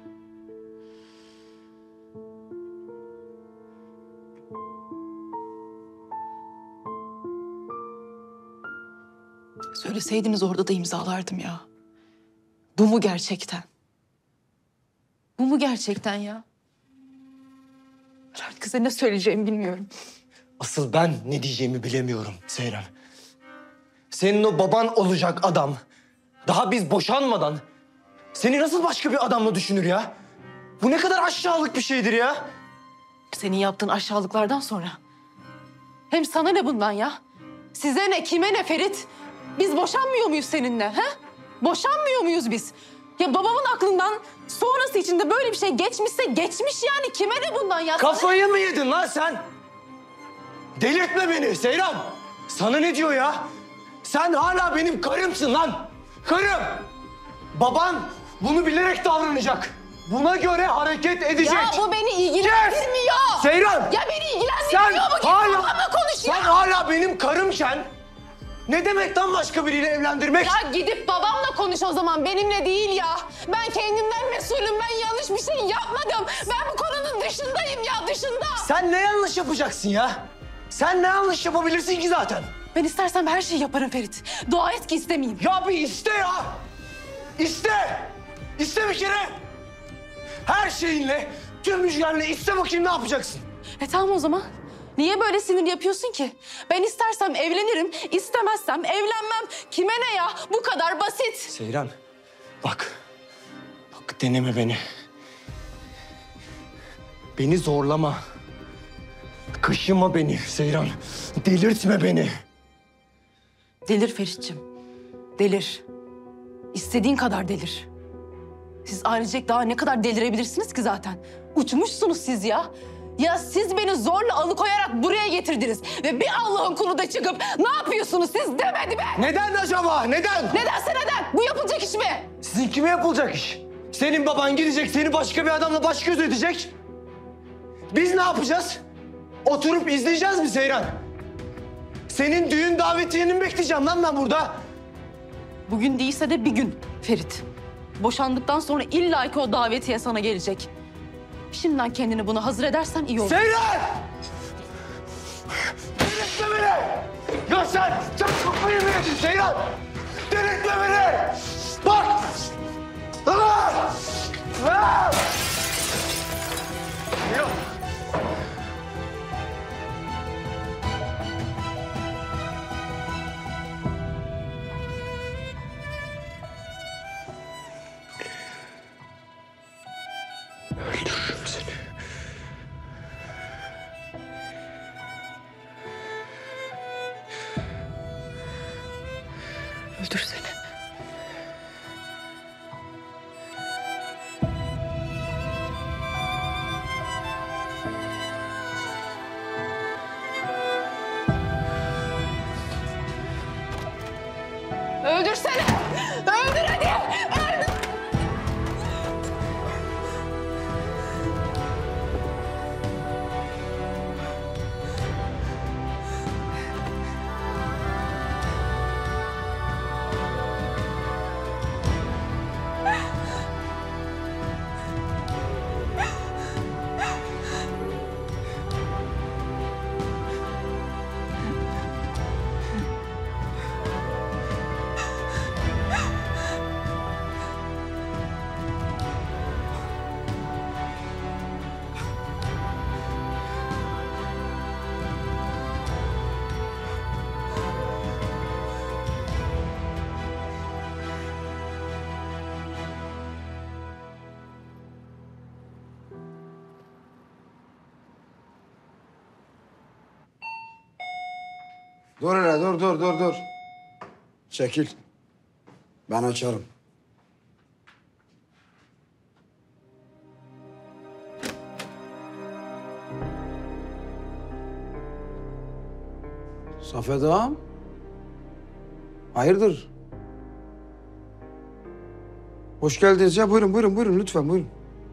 Söyleseydiniz orada da imzalardım ya. Bu mu gerçekten? Bu mu gerçekten ya? Ben herkese ne söyleyeceğimi bilmiyorum. Asıl ben ne diyeceğimi bilemiyorum Seyran. Senin o baban olacak adam daha biz boşanmadan seni nasıl başka bir adamla düşünür ya? Bu ne kadar aşağılık bir şeydir ya. Senin yaptığın aşağılıklardan sonra. Hem sana ne bundan ya? Size ne, kime ne Ferit? Biz boşanmıyor muyuz seninle? He? Boşanmıyor muyuz biz? Ya babamın aklından sonrası içinde böyle bir şey geçmişse geçmiş yani. Kime ne bundan ya? Kafayı mı yedin lan sen? Delirtme beni Seyran. Sana ne diyor ya? Sen hala benim karımsın lan. Karım. Baban bunu bilerek davranacak. Buna göre hareket edecek. Ya bu beni ilgilendirmiyor. Seyran. Ya beni ilgilendirmiyor mu? Git babamla konuş ya. Sen hala benim karımken ne demekten başka biriyle evlendirmek? Ya gidip babamla konuş o zaman. Benimle değil ya. Ben kendimden mesulüm. Ben yanlış bir şey yapmadım. Ben bu konunun dışındayım ya, dışında. Sen ne yanlış yapacaksın ya? Sen ne yanlış yapabilirsin ki zaten? Ben istersem her şeyi yaparım Ferit. Dua et ki istemeyeyim. Ya bir iste ya. İste. İste bir kere. Her şeyinle, tüm müjganla iste bakayım ne yapacaksın? Tamam o zaman. Niye böyle sinir yapıyorsun ki? Ben istersem evlenirim, istemezsem evlenmem. Kime ne ya? Bu kadar basit. Seyran, bak. Bak deneme beni. Beni zorlama. Kaşıma beni Seyran. Delirtme beni. Delir Ferit'ciğim. Delir. İstediğin kadar delir. Siz ailecek daha ne kadar delirebilirsiniz ki zaten? Uçmuşsunuz siz ya. Ya siz beni zorla alıkoyarak buraya getirdiniz. Ve bir Allah'ın kulu da çıkıp ne yapıyorsunuz siz demedi mi? Neden acaba? Neden? Nedense neden? Bu yapılacak iş mi? Sizin kime yapılacak iş? Senin baban gidecek, seni başka bir adamla baş göz edecek. Biz ne yapacağız? Oturup izleyeceğiz mi Seyran? Senin düğün davetiyeni mi bekleyeceğim lan ben burada? Bugün değilse de bir gün Ferit. Boşandıktan sonra illa ki o davetiye sana gelecek. Şimdiden kendini buna hazır edersen iyi olur. Seyran! Delirtme beni! Ya sen kafayı mı yedin Seyran? Delirtme beni! Bak! Ah! Ah! Yok. Öldürürüm seni. Öldür seni. Öldürsene! Öldür hadi! Öldür! Dur hele, dur. Çekil. Ben açarım. Safet ağam. Hayırdır? Hoş geldiniz ya. Buyurun lütfen buyurun.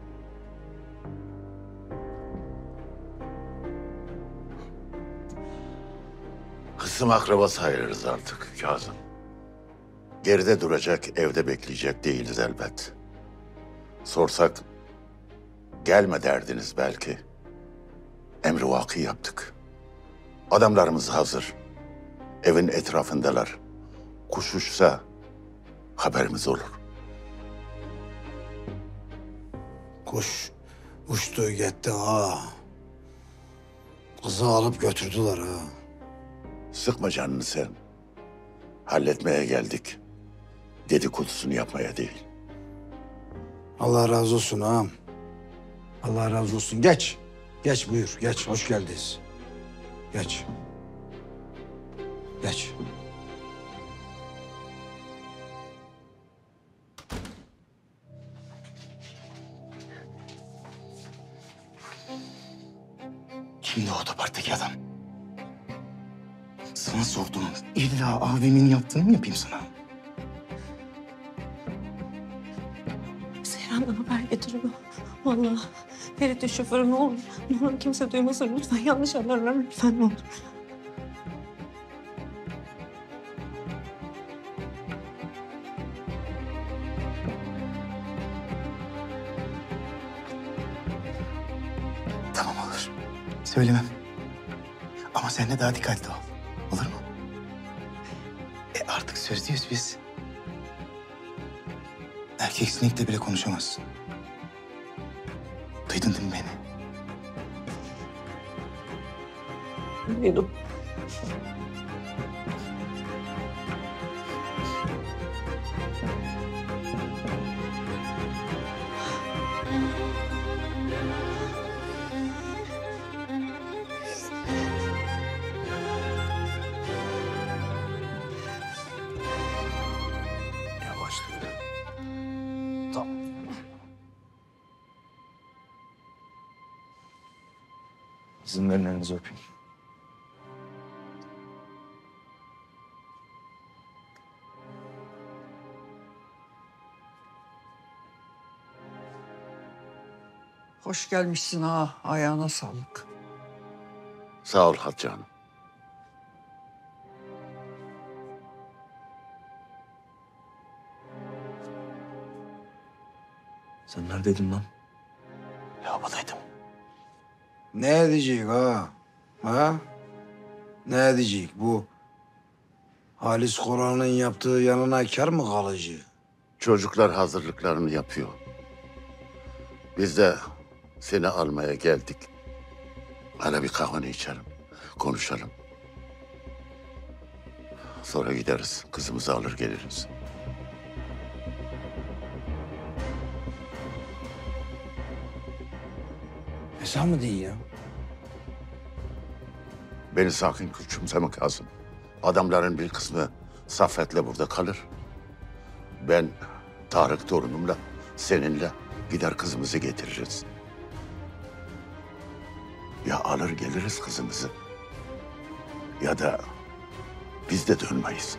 Kızım akraba sayılırız artık Kazım. Geride duracak, evde bekleyecek değiliz elbet. Sorsak gelme derdiniz belki. Emri vaki yaptık. Adamlarımız hazır. Evin etrafındalar. Kuş uçsa haberimiz olur. Kuş uçtu gitti ha. Kızı alıp götürdüler ha. Sıkma canını sen. Halletmeye geldik. Dedikodusunu yapmaya değil. Allah razı olsun ağam. Allah razı olsun. Geç. Geç buyur. Geç. Hoş geldiniz. Geç. Geç. Kimdi o otoparktaki adam? Sana sordum. İlla abimin yaptığını mı yapayım sana? Seyran'dan haber getiriyor. Vallahi Ferit'in şoförü ne olur. Ne olur kimse duymasın lütfen. Yanlış anlarlar lütfen ne olur. Tamam olur. Söylemem. Ama sen de daha dikkatli ol. Olur mu? Artık sözlüyüz biz. Erkek sinekle bile konuşamazsın. Duydun değil mi beni? Duydum. Yavaş dur. Tamam. İzin verin elinizi öpeyim. Hoş gelmişsin ha. Ayağına sağlık. Sağ ol Hatice Hanım. Sen neredeydin lan? Lavabodaydım. Ne edecek ha? Ha? Ne edecek bu? Halis Koran'ın yaptığı yanına kar mı kalıcı? Çocuklar hazırlıklarını yapıyor. Biz de seni almaya geldik. Hala bir kahve içelim, konuşalım. Sonra gideriz, kızımızı alır geliriz. Hesap mı değil ya? Beni sakın küçümseme Kazım. Adamların bir kısmı Saffet'le burada kalır. Ben Tarık torunumla, seninle gider kızımızı getiririz. Ya alır geliriz kızımızı. Ya da biz de dönmeyiz.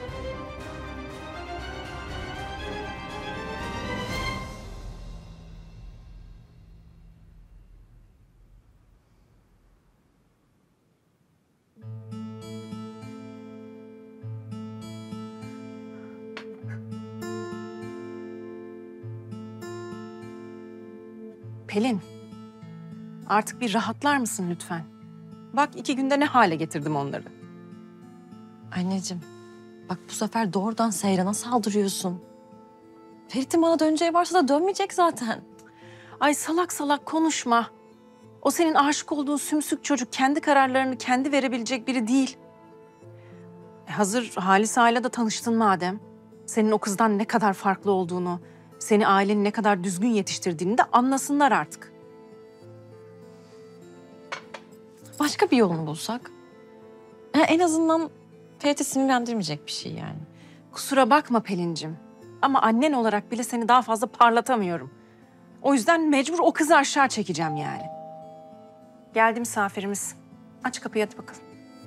Pelin, artık bir rahatlar mısın lütfen? Bak 2 günde ne hale getirdim onları. Anneciğim, bak bu sefer doğrudan Seyran'a saldırıyorsun. Ferit'in bana döneceği varsa da dönmeyecek zaten. Ay salak salak konuşma. O senin aşık olduğun sümsük çocuk kendi kararlarını kendi verebilecek biri değil. Hazır Halis Ağa'yla da tanıştın madem. Senin o kızdan ne kadar farklı olduğunu, seni ailenin ne kadar düzgün yetiştirdiğini de anlasınlar artık. Başka bir yolunu bulsak? En azından Ferit'i sinirlendirmeyecek bir şey yani. Kusura bakma Pelin'cim. Ama annen olarak bile seni daha fazla parlatamıyorum. O yüzden mecbur o kızı aşağı çekeceğim yani. Geldi misafirimiz. Aç kapıyı hadi bakalım.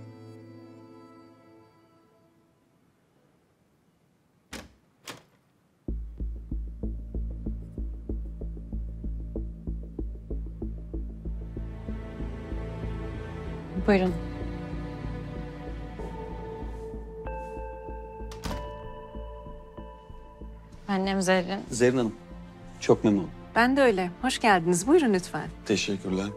Buyurun. Annem Zerrin. Zerrin Hanım, çok memnun. Ben de öyle. Hoş geldiniz. Buyurun lütfen. Teşekkürler.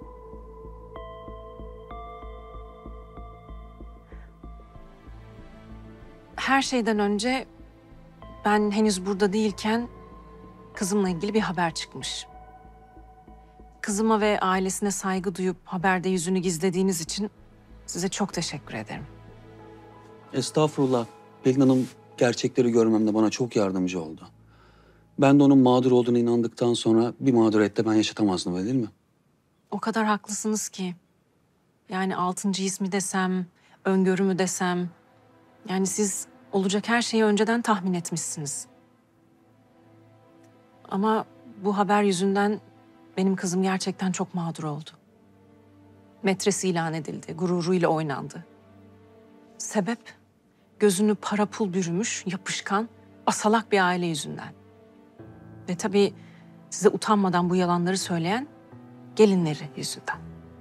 Her şeyden önce ben henüz burada değilken kızımla ilgili bir haber çıkmış. Kızıma ve ailesine saygı duyup haberde yüzünü gizlediğiniz için size çok teşekkür ederim. Estağfurullah. Pelin Hanım gerçekleri görmemde bana çok yardımcı oldu. Ben de onun mağdur olduğuna inandıktan sonra bir mağduriyette ben yaşatamazdım, öyle değil mi? O kadar haklısınız ki. Yani 6. his mi desem, öngörü mü desem. Yani siz olacak her şeyi önceden tahmin etmişsiniz. Ama bu haber yüzünden benim kızım gerçekten çok mağdur oldu. Metresi ilan edildi, gururuyla oynandı. Sebep? Gözünü para pul bürümüş, yapışkan, asalak bir aile yüzünden. Ve tabii size utanmadan bu yalanları söyleyen gelinleri yüzünden.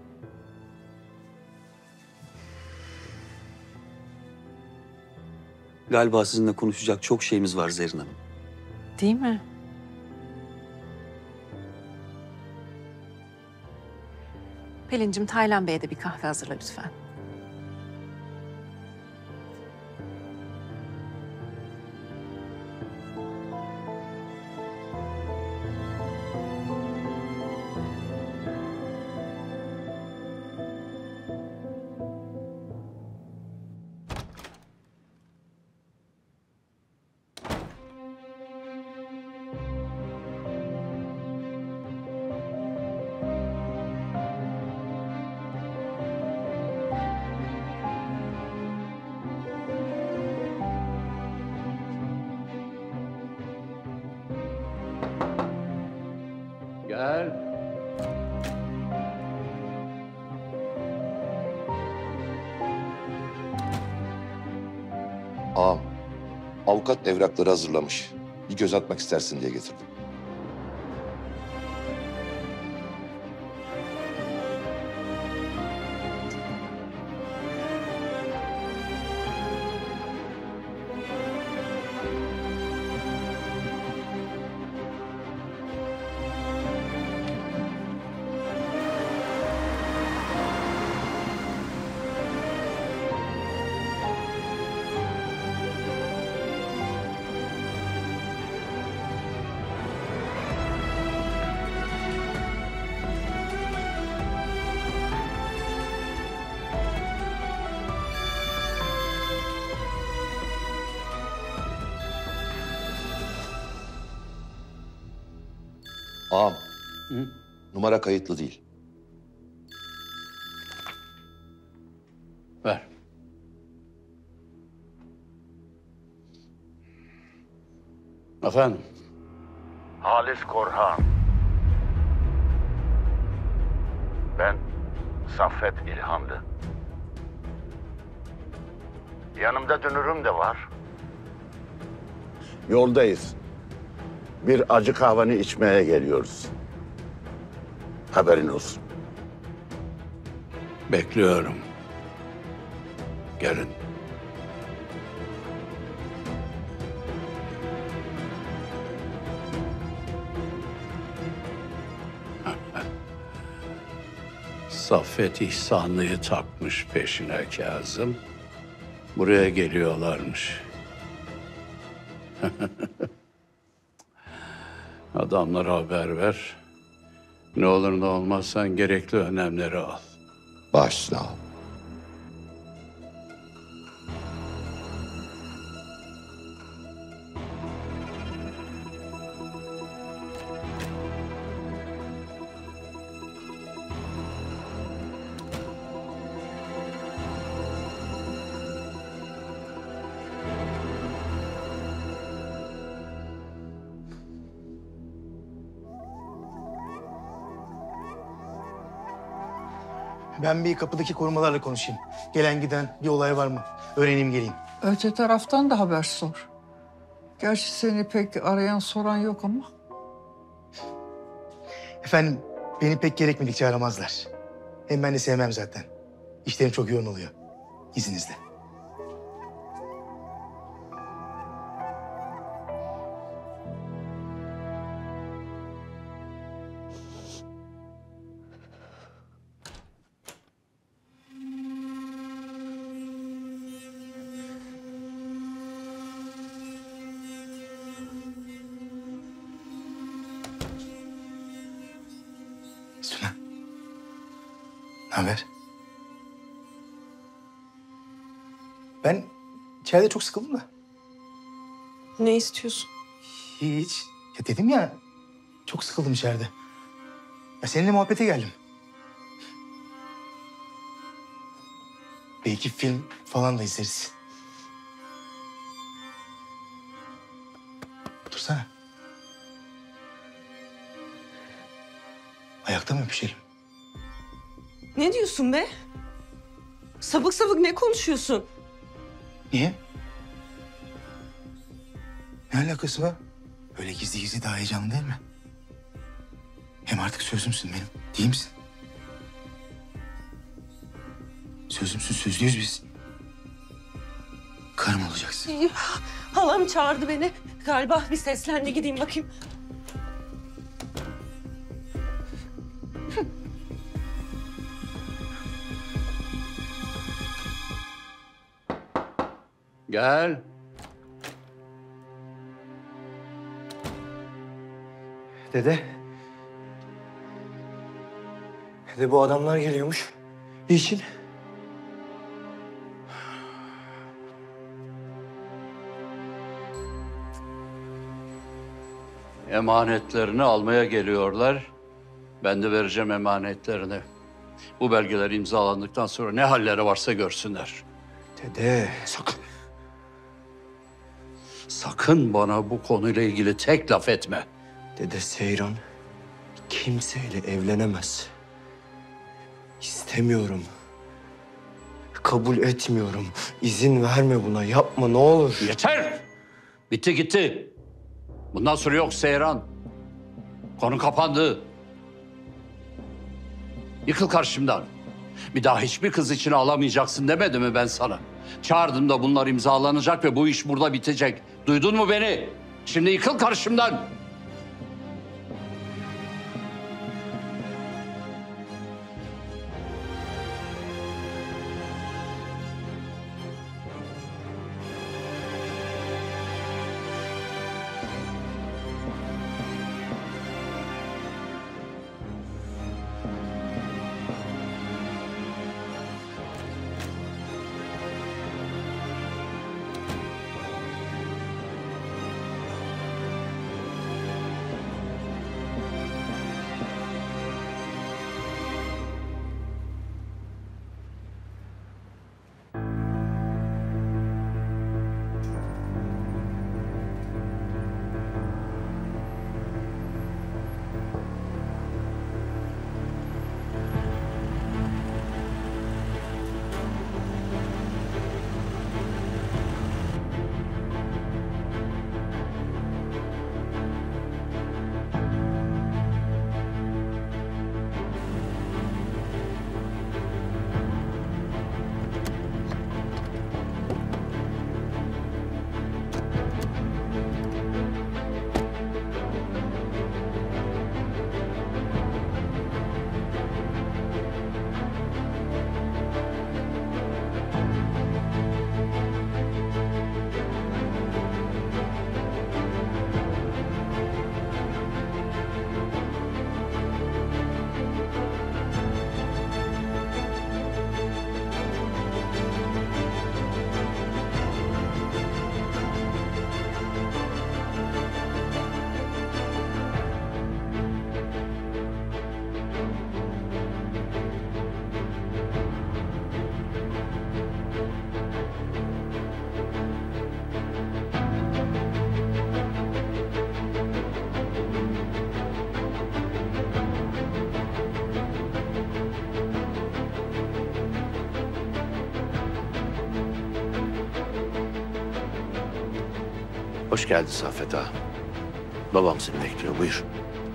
Galiba sizinle konuşacak çok şeyimiz var Zerrin Hanım. Değil mi? Pelin'cim, Taylan Bey'e de bir kahve hazırla lütfen. Gel. Ağam, avukat evrakları hazırlamış. Bir göz atmak istersin diye getirdim. Ağam, numara kayıtlı değil. Ver. Efendim? Halis Korhan. Ben Saffet İlhanlı. Yanımda dünürüm de var. Yoldayız. Bir acı kahveni içmeye geliyoruz. Haberin olsun. Bekliyorum. Gelin. Saffet İhsanlı'yı takmış peşine Kazım. Buraya geliyorlarmış. Adamlara haber ver. Ne olur ne olmaz sen gerekli önlemleri al. Baş üstüne ağam. Ben bir kapıdaki korumalarla konuşayım. Gelen giden bir olay var mı? Öğreneyim geleyim. Öte taraftan da haber sor. Gerçi seni pek arayan soran yok ama. Efendim beni pek gerekmedikçe aramazlar. Hem ben de sevmem zaten. İşlerim çok yoğun oluyor. İzninizle. Suna. Ne haber? Ben içeride çok sıkıldım da. Ne istiyorsun? Hiç. Ya dedim ya, çok sıkıldım içeride. Ya seninle muhabbete geldim. Belki film falan da izleriz. Otursana. Ayakta mı öpüşelim? Ne diyorsun be? Sabık sabık ne konuşuyorsun? Niye? Ne alakası var? Böyle gizli gizli daha heyecanlı değil mi? Hem artık sözümsün benim, değil misin? Sözümsün, sözlüyüz biz. Karım olacaksın. Ya, halam çağırdı beni. Galiba bir seslendi, gideyim bakayım. Gel. Dede. Dede bu adamlar geliyormuş. Niçin? Emanetlerini almaya geliyorlar. Ben de vereceğim emanetlerini. Bu belgeler imzalandıktan sonra ne halleri varsa görsünler. Dede. Sakın. Sakın bana bu konuyla ilgili tek laf etme. Dede Seyran kimseyle evlenemez. İstemiyorum. Kabul etmiyorum. İzin verme buna. Yapma ne olur. Yeter! Bitti gitti. Bundan sonra yok Seyran. Konu kapandı. Yıkıl karşımdan. Bir daha hiçbir kız için ağlamayacaksın demedim mi ben sana? Çağırdım da bunlar imzalanacak ve bu iş burada bitecek. Duydun mu beni? Şimdi yıkıl karşımdan. Hoş geldin Saffet ağa. Babam seni bekliyor, buyur.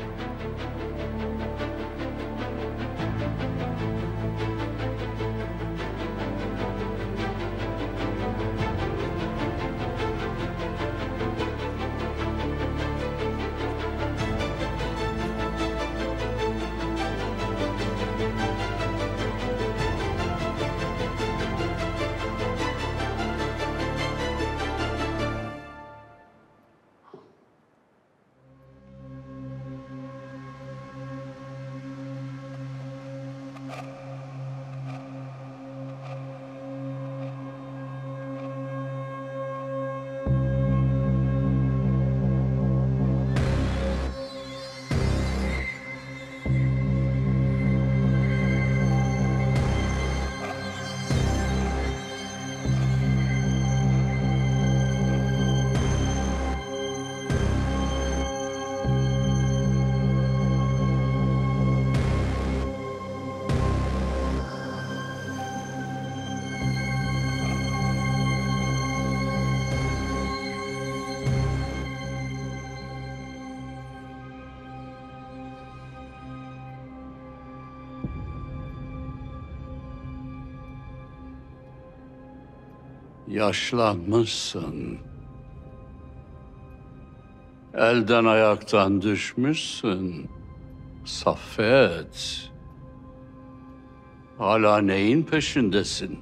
Yaşlanmışsın. Elden ayaktan düşmüşsün. Saffet. Hala neyin peşindesin?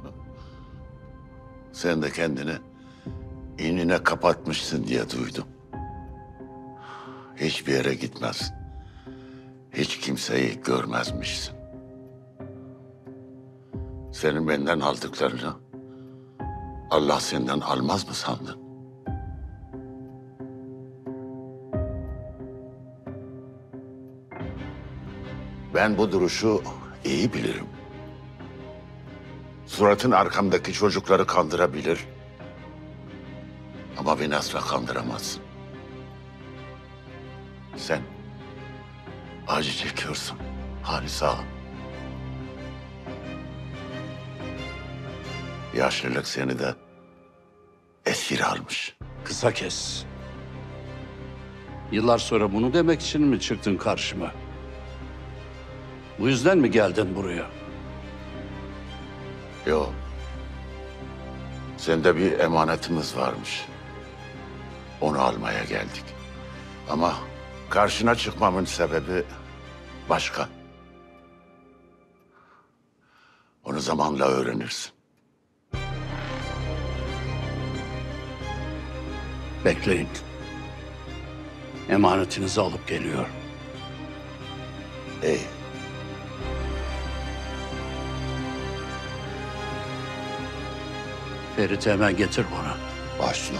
Sen de kendini inine kapatmışsın diye duydum. Hiçbir yere gitmez. Hiç kimseyi görmezmişsin. Senin benden aldıklarını Allah senden almaz mı sandın? Ben bu duruşu iyi bilirim. Suratın arkamdaki çocukları kandırabilir. Ama beni asla kandıramazsın. Sen acı çekiyorsun Halis ağa. Yaşlılık seni de esir almış. Kısa kes. Yıllar sonra bunu demek için mi çıktın karşıma? Bu yüzden mi geldin buraya? Yok. Sende bir emanetimiz varmış. Onu almaya geldik. Ama karşına çıkmamın sebebi başka. Onu zamanla öğrenirsin. Bekleyin. Emanetinizi alıp geliyorum. İyi. Ferit'i hemen getir bana. Başla.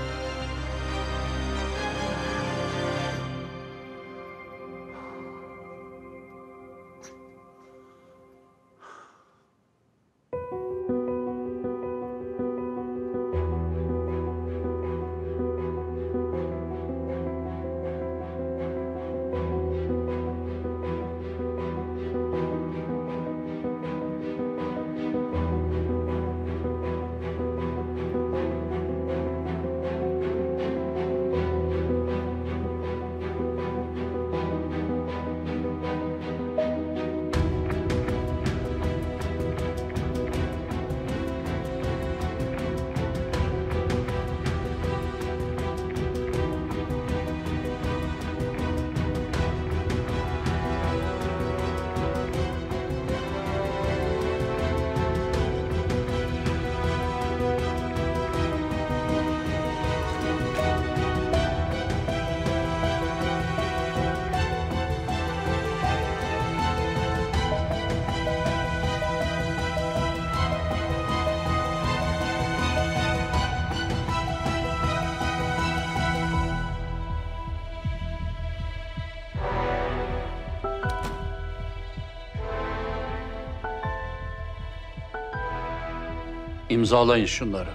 İmzalayın şunları.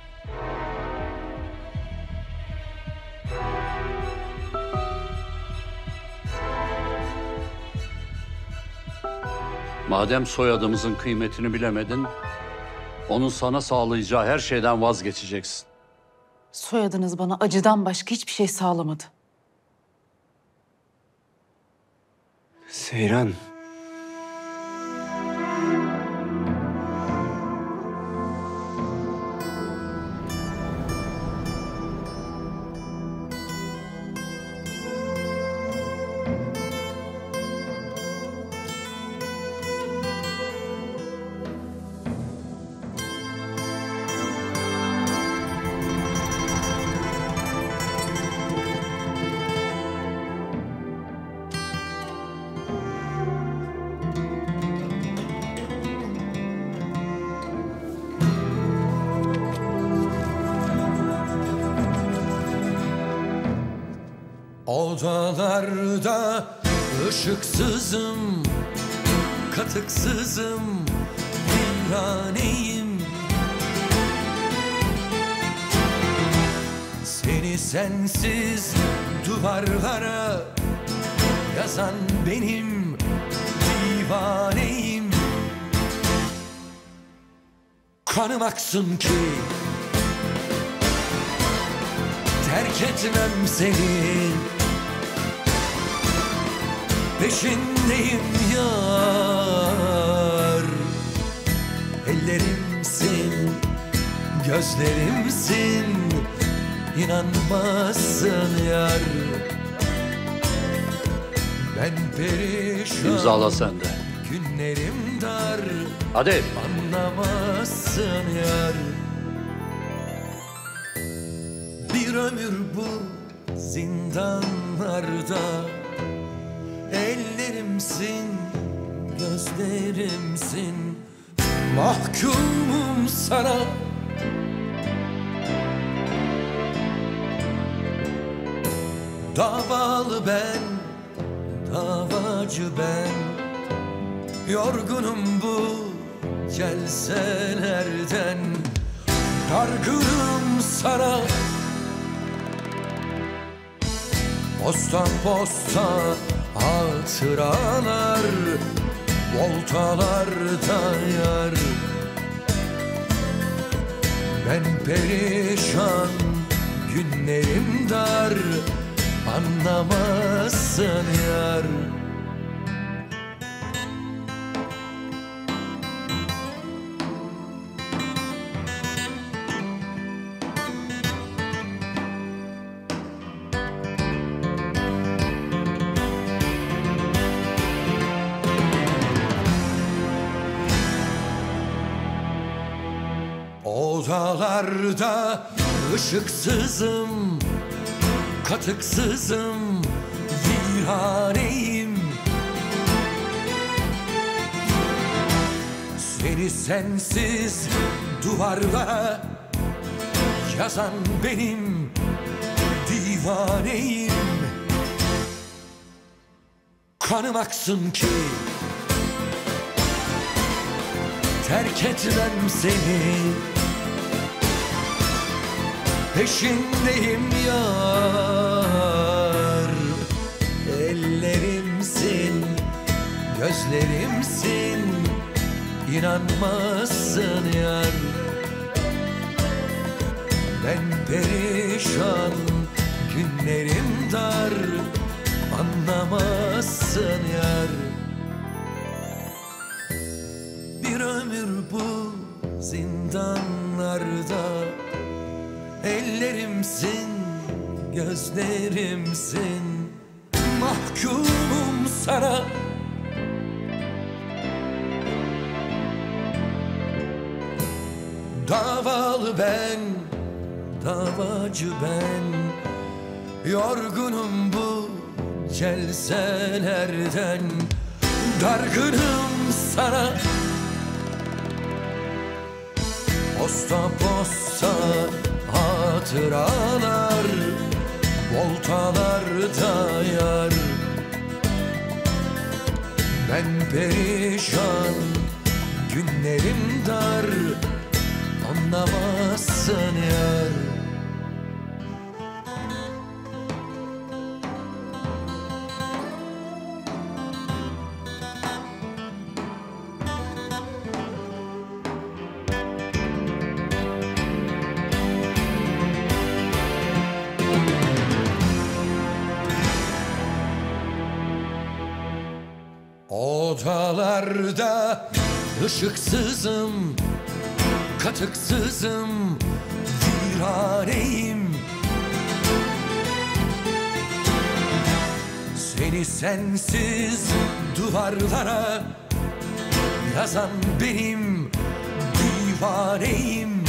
Madem soyadımızın kıymetini bilemedin, onun sana sağlayacağı her şeyden vazgeçeceksin. Soyadınız bana acıdan başka hiçbir şey sağlamadı. Seyran. Odalarda ışıksızım, katıksızım, viraneyim. Seni sensiz duvarlara yazan benim divaneyim. Kanım aksın ki terk etmem seni. Peşindeyim yar. Ellerimsin, gözlerimsin, inanmazsın yar. Ben perişan, İmzala sen de. Günlerim dar. Hadi. Anlamazsın yar. Bir ömür bu zindanlarda. Ellerimsin, gözlerimsin, mahkumum sana. Davalı ben, davacı ben. Yorgunum bu celselerden. Dargınım sana. Posta posta hatıralar, voltalarda yar. Ben perişan, günlerim dar, anlamazsın yar. Odalarda ışıksızım, katıksızım, viraneyim. Seni sensiz duvarlara yazan benim divaneyim. Kanım aksın ki terk etmem seni. Peşindeyim yar. Ellerimsin, gözlerimsin, inanmazsın yar. Ben perişan, günlerim dar, anlamazsın yar. Bir ömür bu zindanlarda. Ellerimsin, gözlerimsin, mahkumum sana. Davalı ben, davacı ben. Yorgunum bu celselerden. Dargınım sana. Posta posta hatıralar, voltalarda yar. Ben perişan, günlerim dar, anlamazsın yar. Odalarda ışıksızım, katıksızım, viraneyim. Seni sensiz duvarlara yazan benim divaneyim.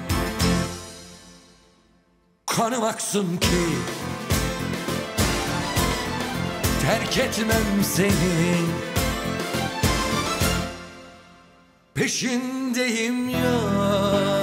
Kanım aksın ki terk etmem seni. Peşindeyim ya.